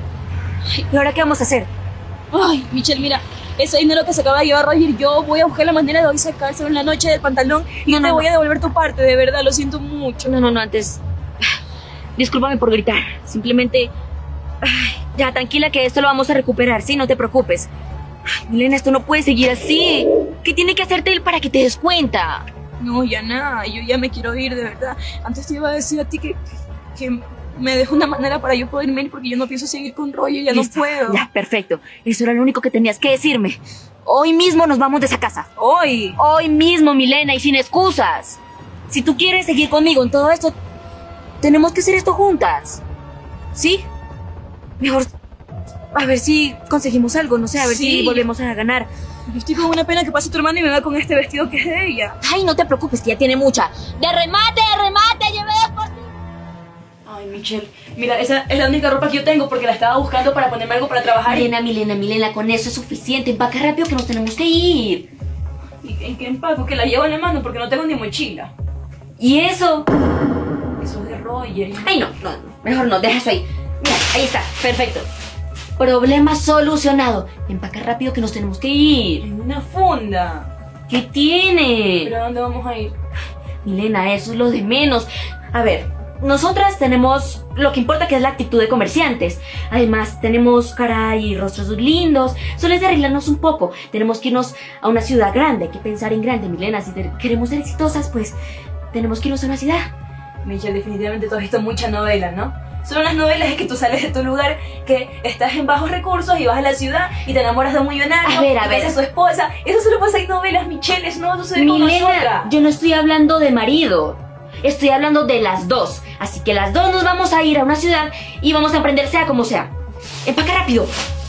¿Y ahora qué vamos a hacer? Ay, Michelle, mira, ese dinero que se acaba de llevar Roger, yo voy a buscar la manera de hoy sacárselo en la noche del pantalón y No, te no, voy no. a devolver tu parte, de verdad, lo siento mucho. No, no, no, antes... Discúlpame por gritar. Simplemente... Ay, ya, tranquila que esto lo vamos a recuperar, ¿sí? No te preocupes. Ay, Milena, esto no puede seguir así. ¿Qué tiene que hacerte él para que te des cuenta? No, ya nada, yo ya me quiero ir, de verdad. Antes te iba a decir a ti que, que me dejo una manera para yo poder ir porque yo no pienso seguir con Roger, ya Listo. no puedo. Ya, perfecto. Eso era lo único que tenías que decirme. Hoy mismo nos vamos de esa casa. Hoy. Hoy mismo, Milena, y sin excusas. Si tú quieres seguir conmigo en todo esto, tenemos que hacer esto juntas. ¿Sí? Mejor a ver si conseguimos algo, no sé, a ver Sí. si volvemos a ganar. Yo estoy con una pena que pase tu hermana y me va con este vestido que es de ella. Ay, no te preocupes, que ya tiene mucha. ¡De remate, de remate! ¡Llevé dos por ti! Ay, Michelle, mira, esa es la única ropa que yo tengo porque la estaba buscando para ponerme algo para trabajar. Milena, Milena, Milena, con eso es suficiente. Empaca rápido que nos tenemos que ir. ¿Y en qué empaco? Que la llevo en la mano porque no tengo ni mochila. ¿Y eso? Eso es de Roger. Ay, no, no, no, mejor no, deja eso ahí. Mira, ahí está, perfecto. Problema solucionado. Empaca rápido que nos tenemos que ir. En una funda. ¿Qué tiene? ¿Pero a dónde vamos a ir? Milena, eso es lo de menos. A ver, nosotras tenemos lo que importa, que es la actitud de comerciantes. Además, tenemos cara y rostros lindos. Solo es de arreglarnos un poco. Tenemos que irnos a una ciudad grande. Hay que pensar en grande, Milena. Si queremos ser exitosas, pues tenemos que irnos a una ciudad. Michelle, definitivamente tú has visto mucha novela, ¿no? Son las novelas es que tú sales de tu lugar, que estás en bajos recursos y vas a la ciudad y te enamoras de un millonario. A ver, a ver. Ves a su esposa. Eso solo pasa en novelas, Michelle. Eso no sucede con nosotras. Milena, yo no estoy hablando de marido. Estoy hablando de las dos. Así que las dos nos vamos a ir a una ciudad y vamos a aprender sea como sea. Empaca rápido.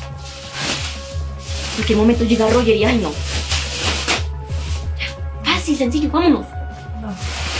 ¿En qué momento llega Roger y ay no? Fácil, sencillo, vámonos. No.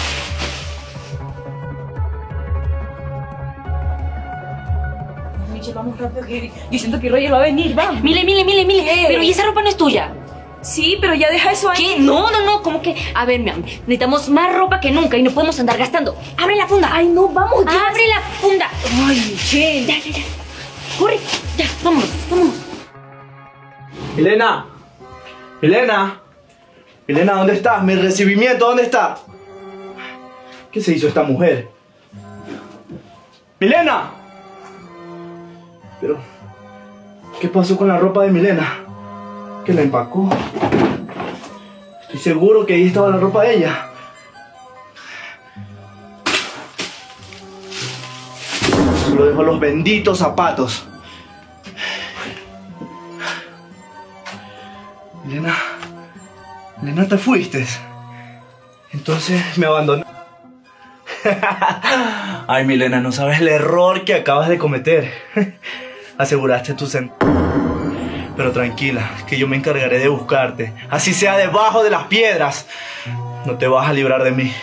Michelle, vamos rápido que yo siento que Roger va a venir, vamos. Mile, mile, mile, mile. ¿Qué? Pero ¿y esa ropa no es tuya? Sí, pero ya deja eso ahí. ¿Qué? No, no, no, ¿cómo que? A ver, mi amor, necesitamos más ropa que nunca y no podemos andar gastando. ¡Abre la funda! ¡Ay, no, vamos ya! ¡Abre la funda! ¡Ay, Michelle! Ya, ya, ya. ¡Corre! Ya, vámonos, vámonos. Milena. Milena. Milena, ¿dónde estás? Mi recibimiento, ¿dónde está? ¿Qué se hizo esta mujer? ¡Milena! Pero, ¿qué pasó con la ropa de Milena? ¿Que la empacó? Estoy seguro que ahí estaba la ropa de ella. Solo dejó los benditos zapatos. Milena, Milena, te fuiste. Entonces me abandonó. Ay, Milena, no sabes el error que acabas de cometer. Aseguraste tu sen... Pero tranquila, que yo me encargaré de buscarte. Así sea debajo de las piedras. No te vas a librar de mí.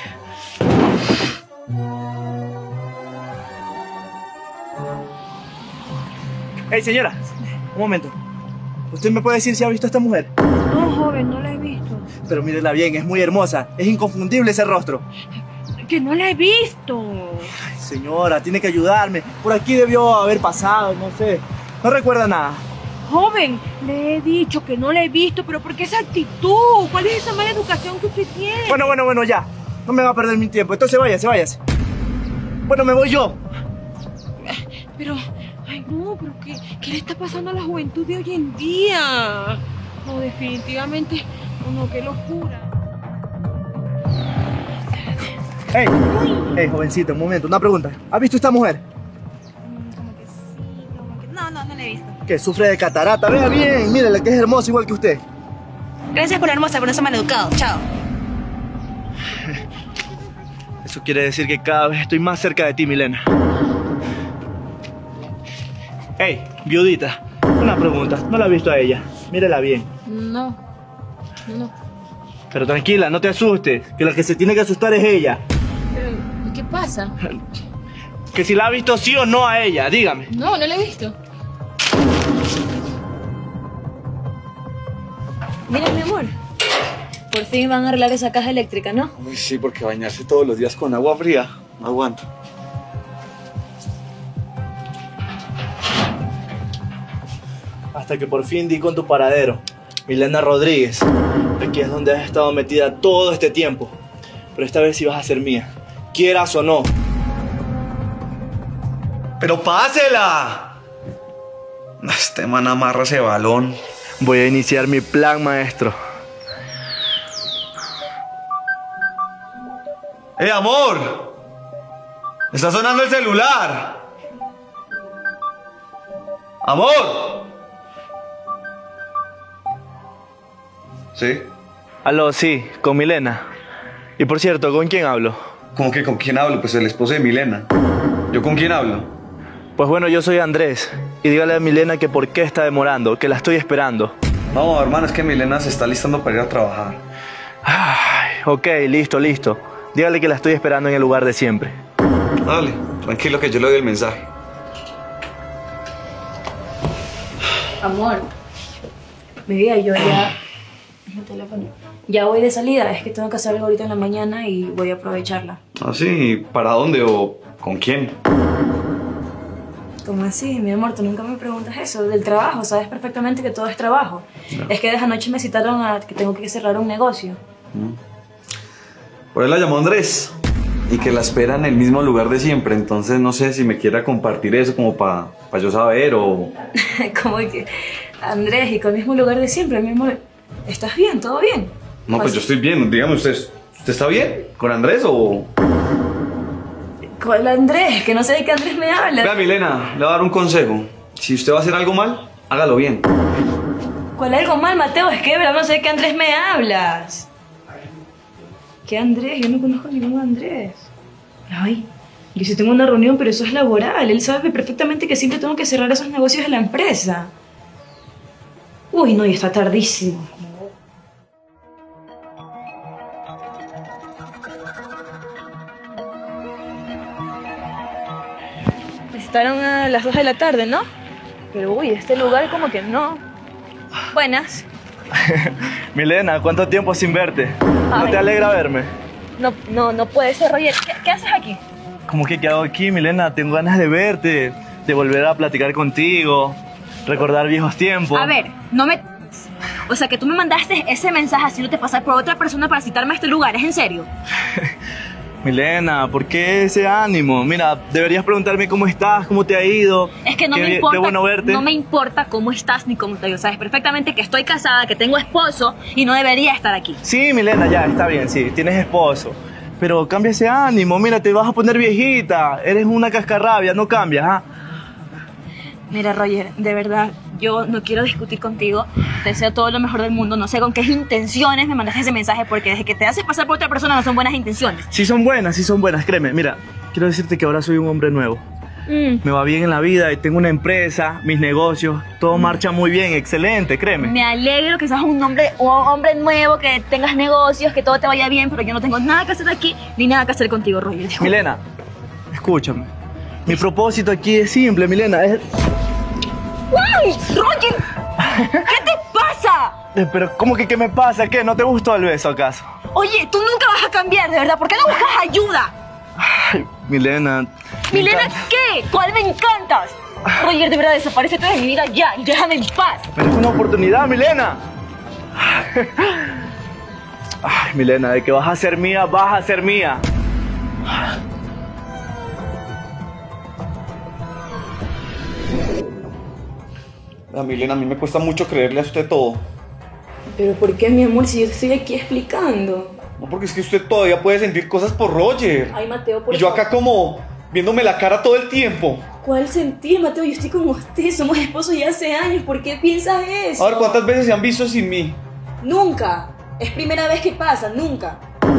Hey, señora, un momento. ¿Usted me puede decir si ha visto a esta mujer? No, joven, no la he visto. Pero mírela bien, es muy hermosa. Es inconfundible ese rostro. Que no la he visto. Ay, señora, tiene que ayudarme. Por aquí debió haber pasado, no sé. No recuerda nada. Joven, le he dicho que no la he visto, pero ¿por qué esa actitud? ¿Cuál es esa mala educación que usted tiene? Bueno, bueno, bueno, ya. No me va a perder mi tiempo. Entonces váyase, váyase. Bueno, me voy yo. Pero, ay no, pero ¿qué, qué le está pasando a la juventud de hoy en día? No, definitivamente, no, qué locura. Hey, hey, jovencito, un momento, una pregunta. ¿Has visto a esta mujer? Como que sí, como que... No, no, no la he visto. Que sufre de catarata. Vea bien, mírele que es hermosa igual que usted. Gracias por hermosa, por eso maleducado. Chao. Eso quiere decir que cada vez estoy más cerca de ti, Milena. Hey, viudita, una pregunta. No la he visto a ella. Mírela bien. No, no. Pero tranquila, no te asustes. Que la que se tiene que asustar es ella. Pero, ¿qué pasa? Que si la ha visto sí o no a ella, dígame. No, no la he visto. Mira, mi amor. Por fin van a arreglar esa caja eléctrica, ¿no? Uy, sí, porque bañarse todos los días con agua fría, no aguanto. Hasta que por fin di con tu paradero, Milena Rodríguez. Aquí es donde has estado metida todo este tiempo. Pero esta vez sí vas a ser mía, quieras o no. ¡Pero pásela! Este man amarra ese balón. Voy a iniciar mi plan, maestro. ¡Eh, amor! ¡Está sonando el celular! ¡Amor! ¿Sí? Aló, sí, con Milena. Y por cierto, ¿con quién hablo? ¿Cómo que con quién hablo? Pues el esposo de Milena. ¿Yo con quién hablo? Pues bueno, yo soy Andrés. Y dígale a Milena que por qué está demorando, que la estoy esperando. No, hermano, es que Milena se está listando para ir a trabajar. Ay, ok, listo, listo. Dígale que la estoy esperando en el lugar de siempre. Dale, tranquilo que yo le doy el mensaje. Amor, mi vida, yo ya... El teléfono. Ya voy de salida, es que tengo que hacer algo ahorita en la mañana y voy a aprovecharla. ¿Ah, sí? ¿Para dónde o con quién? ¿Cómo así? Mi amor, tú nunca me preguntas eso. Del trabajo, sabes perfectamente que todo es trabajo. No. Es que desde anoche me citaron a que tengo que cerrar un negocio. Mm. Por ahí la llamó Andrés. Y que la espera en el mismo lugar de siempre. Entonces no sé si me quiera compartir eso como para pa yo saber o... ¿Cómo que? Andrés, y con el mismo lugar de siempre, mi amor. ¿Estás bien? ¿Todo bien? No, pues yo estoy bien. Dígame usted, ¿usted está bien? ¿Con Andrés o...? ¿Cuál Andrés? Que no sé de qué Andrés me habla. Vea, Milena, le voy a dar un consejo. Si usted va a hacer algo mal, hágalo bien. ¿Cuál algo mal, Mateo? Es que de verdad no sé de qué Andrés me hablas. ¿Qué Andrés? Yo no conozco a ningún Andrés. Ay, yo sí tengo una reunión, pero eso es laboral. Él sabe perfectamente que siempre tengo que cerrar esos negocios de la empresa. Uy, no, y está tardísimo. Estaron a las dos de la tarde, ¿no? Pero uy, este lugar como que no. Buenas. Milena, ¿cuánto tiempo sin verte? ¿No Ay. te alegra verme? No, no, no puede ser, Roger. ¿Qué, qué haces aquí? ¿Cómo que qué hago aquí, Milena? Tengo ganas de verte, de volver a platicar contigo, recordar viejos tiempos. A ver, no me... O sea, que tú me mandaste ese mensaje haciéndote pasar por otra persona para citarme a este lugar, ¿es en serio? Milena, ¿por qué ese ánimo? Mira, deberías preguntarme cómo estás, cómo te ha ido. Es que no qué, me importa, qué bueno verte. no me importa cómo estás ni cómo te digo. Sabes perfectamente que estoy casada, que tengo esposo y no debería estar aquí. Sí, Milena, ya, está bien, sí, tienes esposo. Pero cambia ese ánimo, mira, te vas a poner viejita. Eres una cascarrabia, no cambias, ¿ah? Mira, Roger, de verdad, yo no quiero discutir contigo. Te deseo todo lo mejor del mundo. No sé con qué intenciones me mandaste ese mensaje, porque desde que te haces pasar por otra persona no son buenas intenciones. Sí son buenas, sí son buenas, créeme. Mira, quiero decirte que ahora soy un hombre nuevo. Mm. Me va bien en la vida y tengo una empresa, mis negocios, todo mm. marcha muy bien, excelente, créeme. Me alegro que seas un hombre, un hombre nuevo, que tengas negocios, que todo te vaya bien, pero yo no tengo nada que hacer aquí, ni nada que hacer contigo, Roger. Disculpa. Milena, escúchame. Mi propósito aquí es simple, Milena, es... ¡Uy! ¡Roger! ¿Qué te pasa? Eh, pero, ¿cómo que qué me pasa? ¿Qué? ¿No te gustó el beso acaso? Oye, tú nunca vas a cambiar, de verdad. ¿Por qué no buscas ayuda? Ay, Milena... ¿Milena qué? ¿Cuál me encantas? Roger, de verdad, desaparécete de mi vida ya y déjame en paz. Pero es una oportunidad, Milena. Ay, Milena, de que vas a ser mía, vas a ser mía. A Milena, a mí me cuesta mucho creerle a usted todo. ¿Pero por qué, mi amor, si yo te estoy aquí explicando? No, porque es que usted todavía puede sentir cosas por Roger. Ay, Mateo, por Y yo acá como viéndome la cara todo el tiempo. ¿Cuál sentir, Mateo? Yo estoy con usted, somos esposos ya hace años. ¿Por qué piensas eso? A ver, ¿cuántas veces se han visto sin mí? Nunca. Es primera vez que pasa, nunca.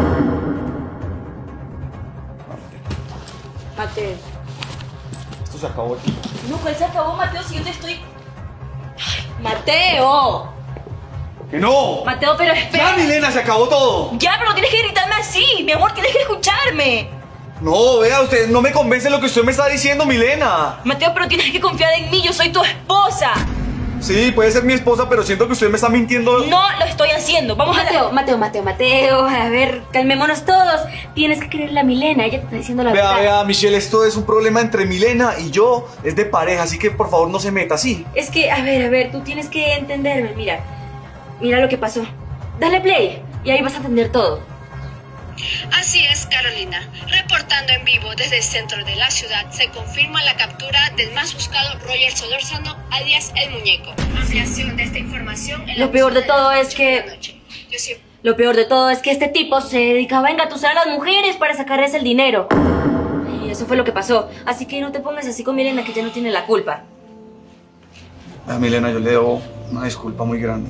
Mateo. Esto se acabó aquí. No, ¿cuál se acabó, Mateo? Si yo te estoy... Ay, ¡Mateo! ¡Que no! Mateo, pero espera. ¡Ya, Milena, se acabó todo! Ya, pero tienes que gritarme así. Mi amor, tienes que escucharme. No, vea, usted no me convence lo que usted me está diciendo, Milena. Mateo, pero tienes que confiar en mí. Yo soy tu esposa. Sí, puede ser mi esposa, pero siento que usted me está mintiendo. No lo estoy haciendo. Vamos Mateo, a... Mateo, Mateo, Mateo. A ver, calmémonos todos. Tienes que creerle a Milena. Ella te está diciendo la vea, verdad. Vea, Michelle, esto es un problema entre Milena y yo. Es de pareja, así que por favor no se meta así. Es que, a ver, a ver, tú tienes que entenderme. Mira, mira lo que pasó. Dale play y ahí vas a entender todo. Así es, Carolina. Reportando en vivo desde el centro de la ciudad, se confirma la captura del más buscado Roger Solórzano, alias El Muñeco. Ampliación de esta información en Lo peor de todo es que... Yo sí. Lo peor de todo es que este tipo se dedicaba a engatusar a las mujeres para sacarles el dinero. Y eso fue lo que pasó. Así que no te pongas así con Milena, que ella no tiene la culpa. A Milena, yo le debo una disculpa muy grande.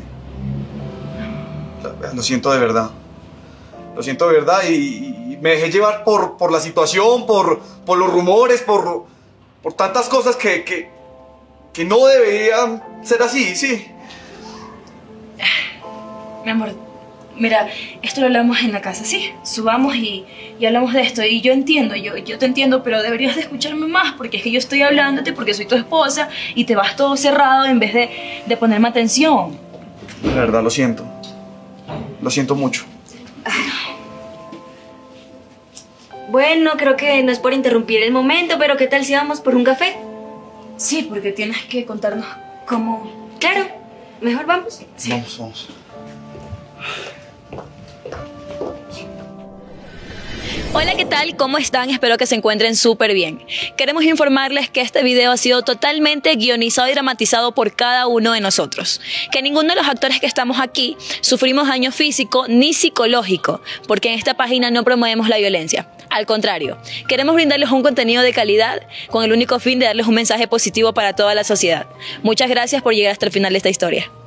Lo siento de verdad. Lo siento de verdad y, y me dejé llevar por, por la situación, por, por los rumores, por, por tantas cosas que, que, que no deberían ser así, sí. Mi amor, mira, esto lo hablamos en la casa, ¿sí? Subamos y, y hablamos de esto. Y yo entiendo, yo, yo te entiendo, pero deberías de escucharme más, porque es que yo estoy hablándote porque soy tu esposa y te vas todo cerrado en vez de, de ponerme atención. La verdad, lo siento. Lo siento mucho. Bueno, creo que no es por interrumpir el momento, pero ¿qué tal si vamos por un café? Sí, porque tienes que contarnos cómo... Claro, mejor vamos. Sí. Vamos, vamos. Hola, ¿qué tal? ¿Cómo están? Espero que se encuentren súper bien. Queremos informarles que este video ha sido totalmente guionizado y dramatizado por cada uno de nosotros. Que ninguno de los actores que estamos aquí sufrimos daño físico ni psicológico, porque en esta página no promovemos la violencia. Al contrario, queremos brindarles un contenido de calidad con el único fin de darles un mensaje positivo para toda la sociedad. Muchas gracias por llegar hasta el final de esta historia.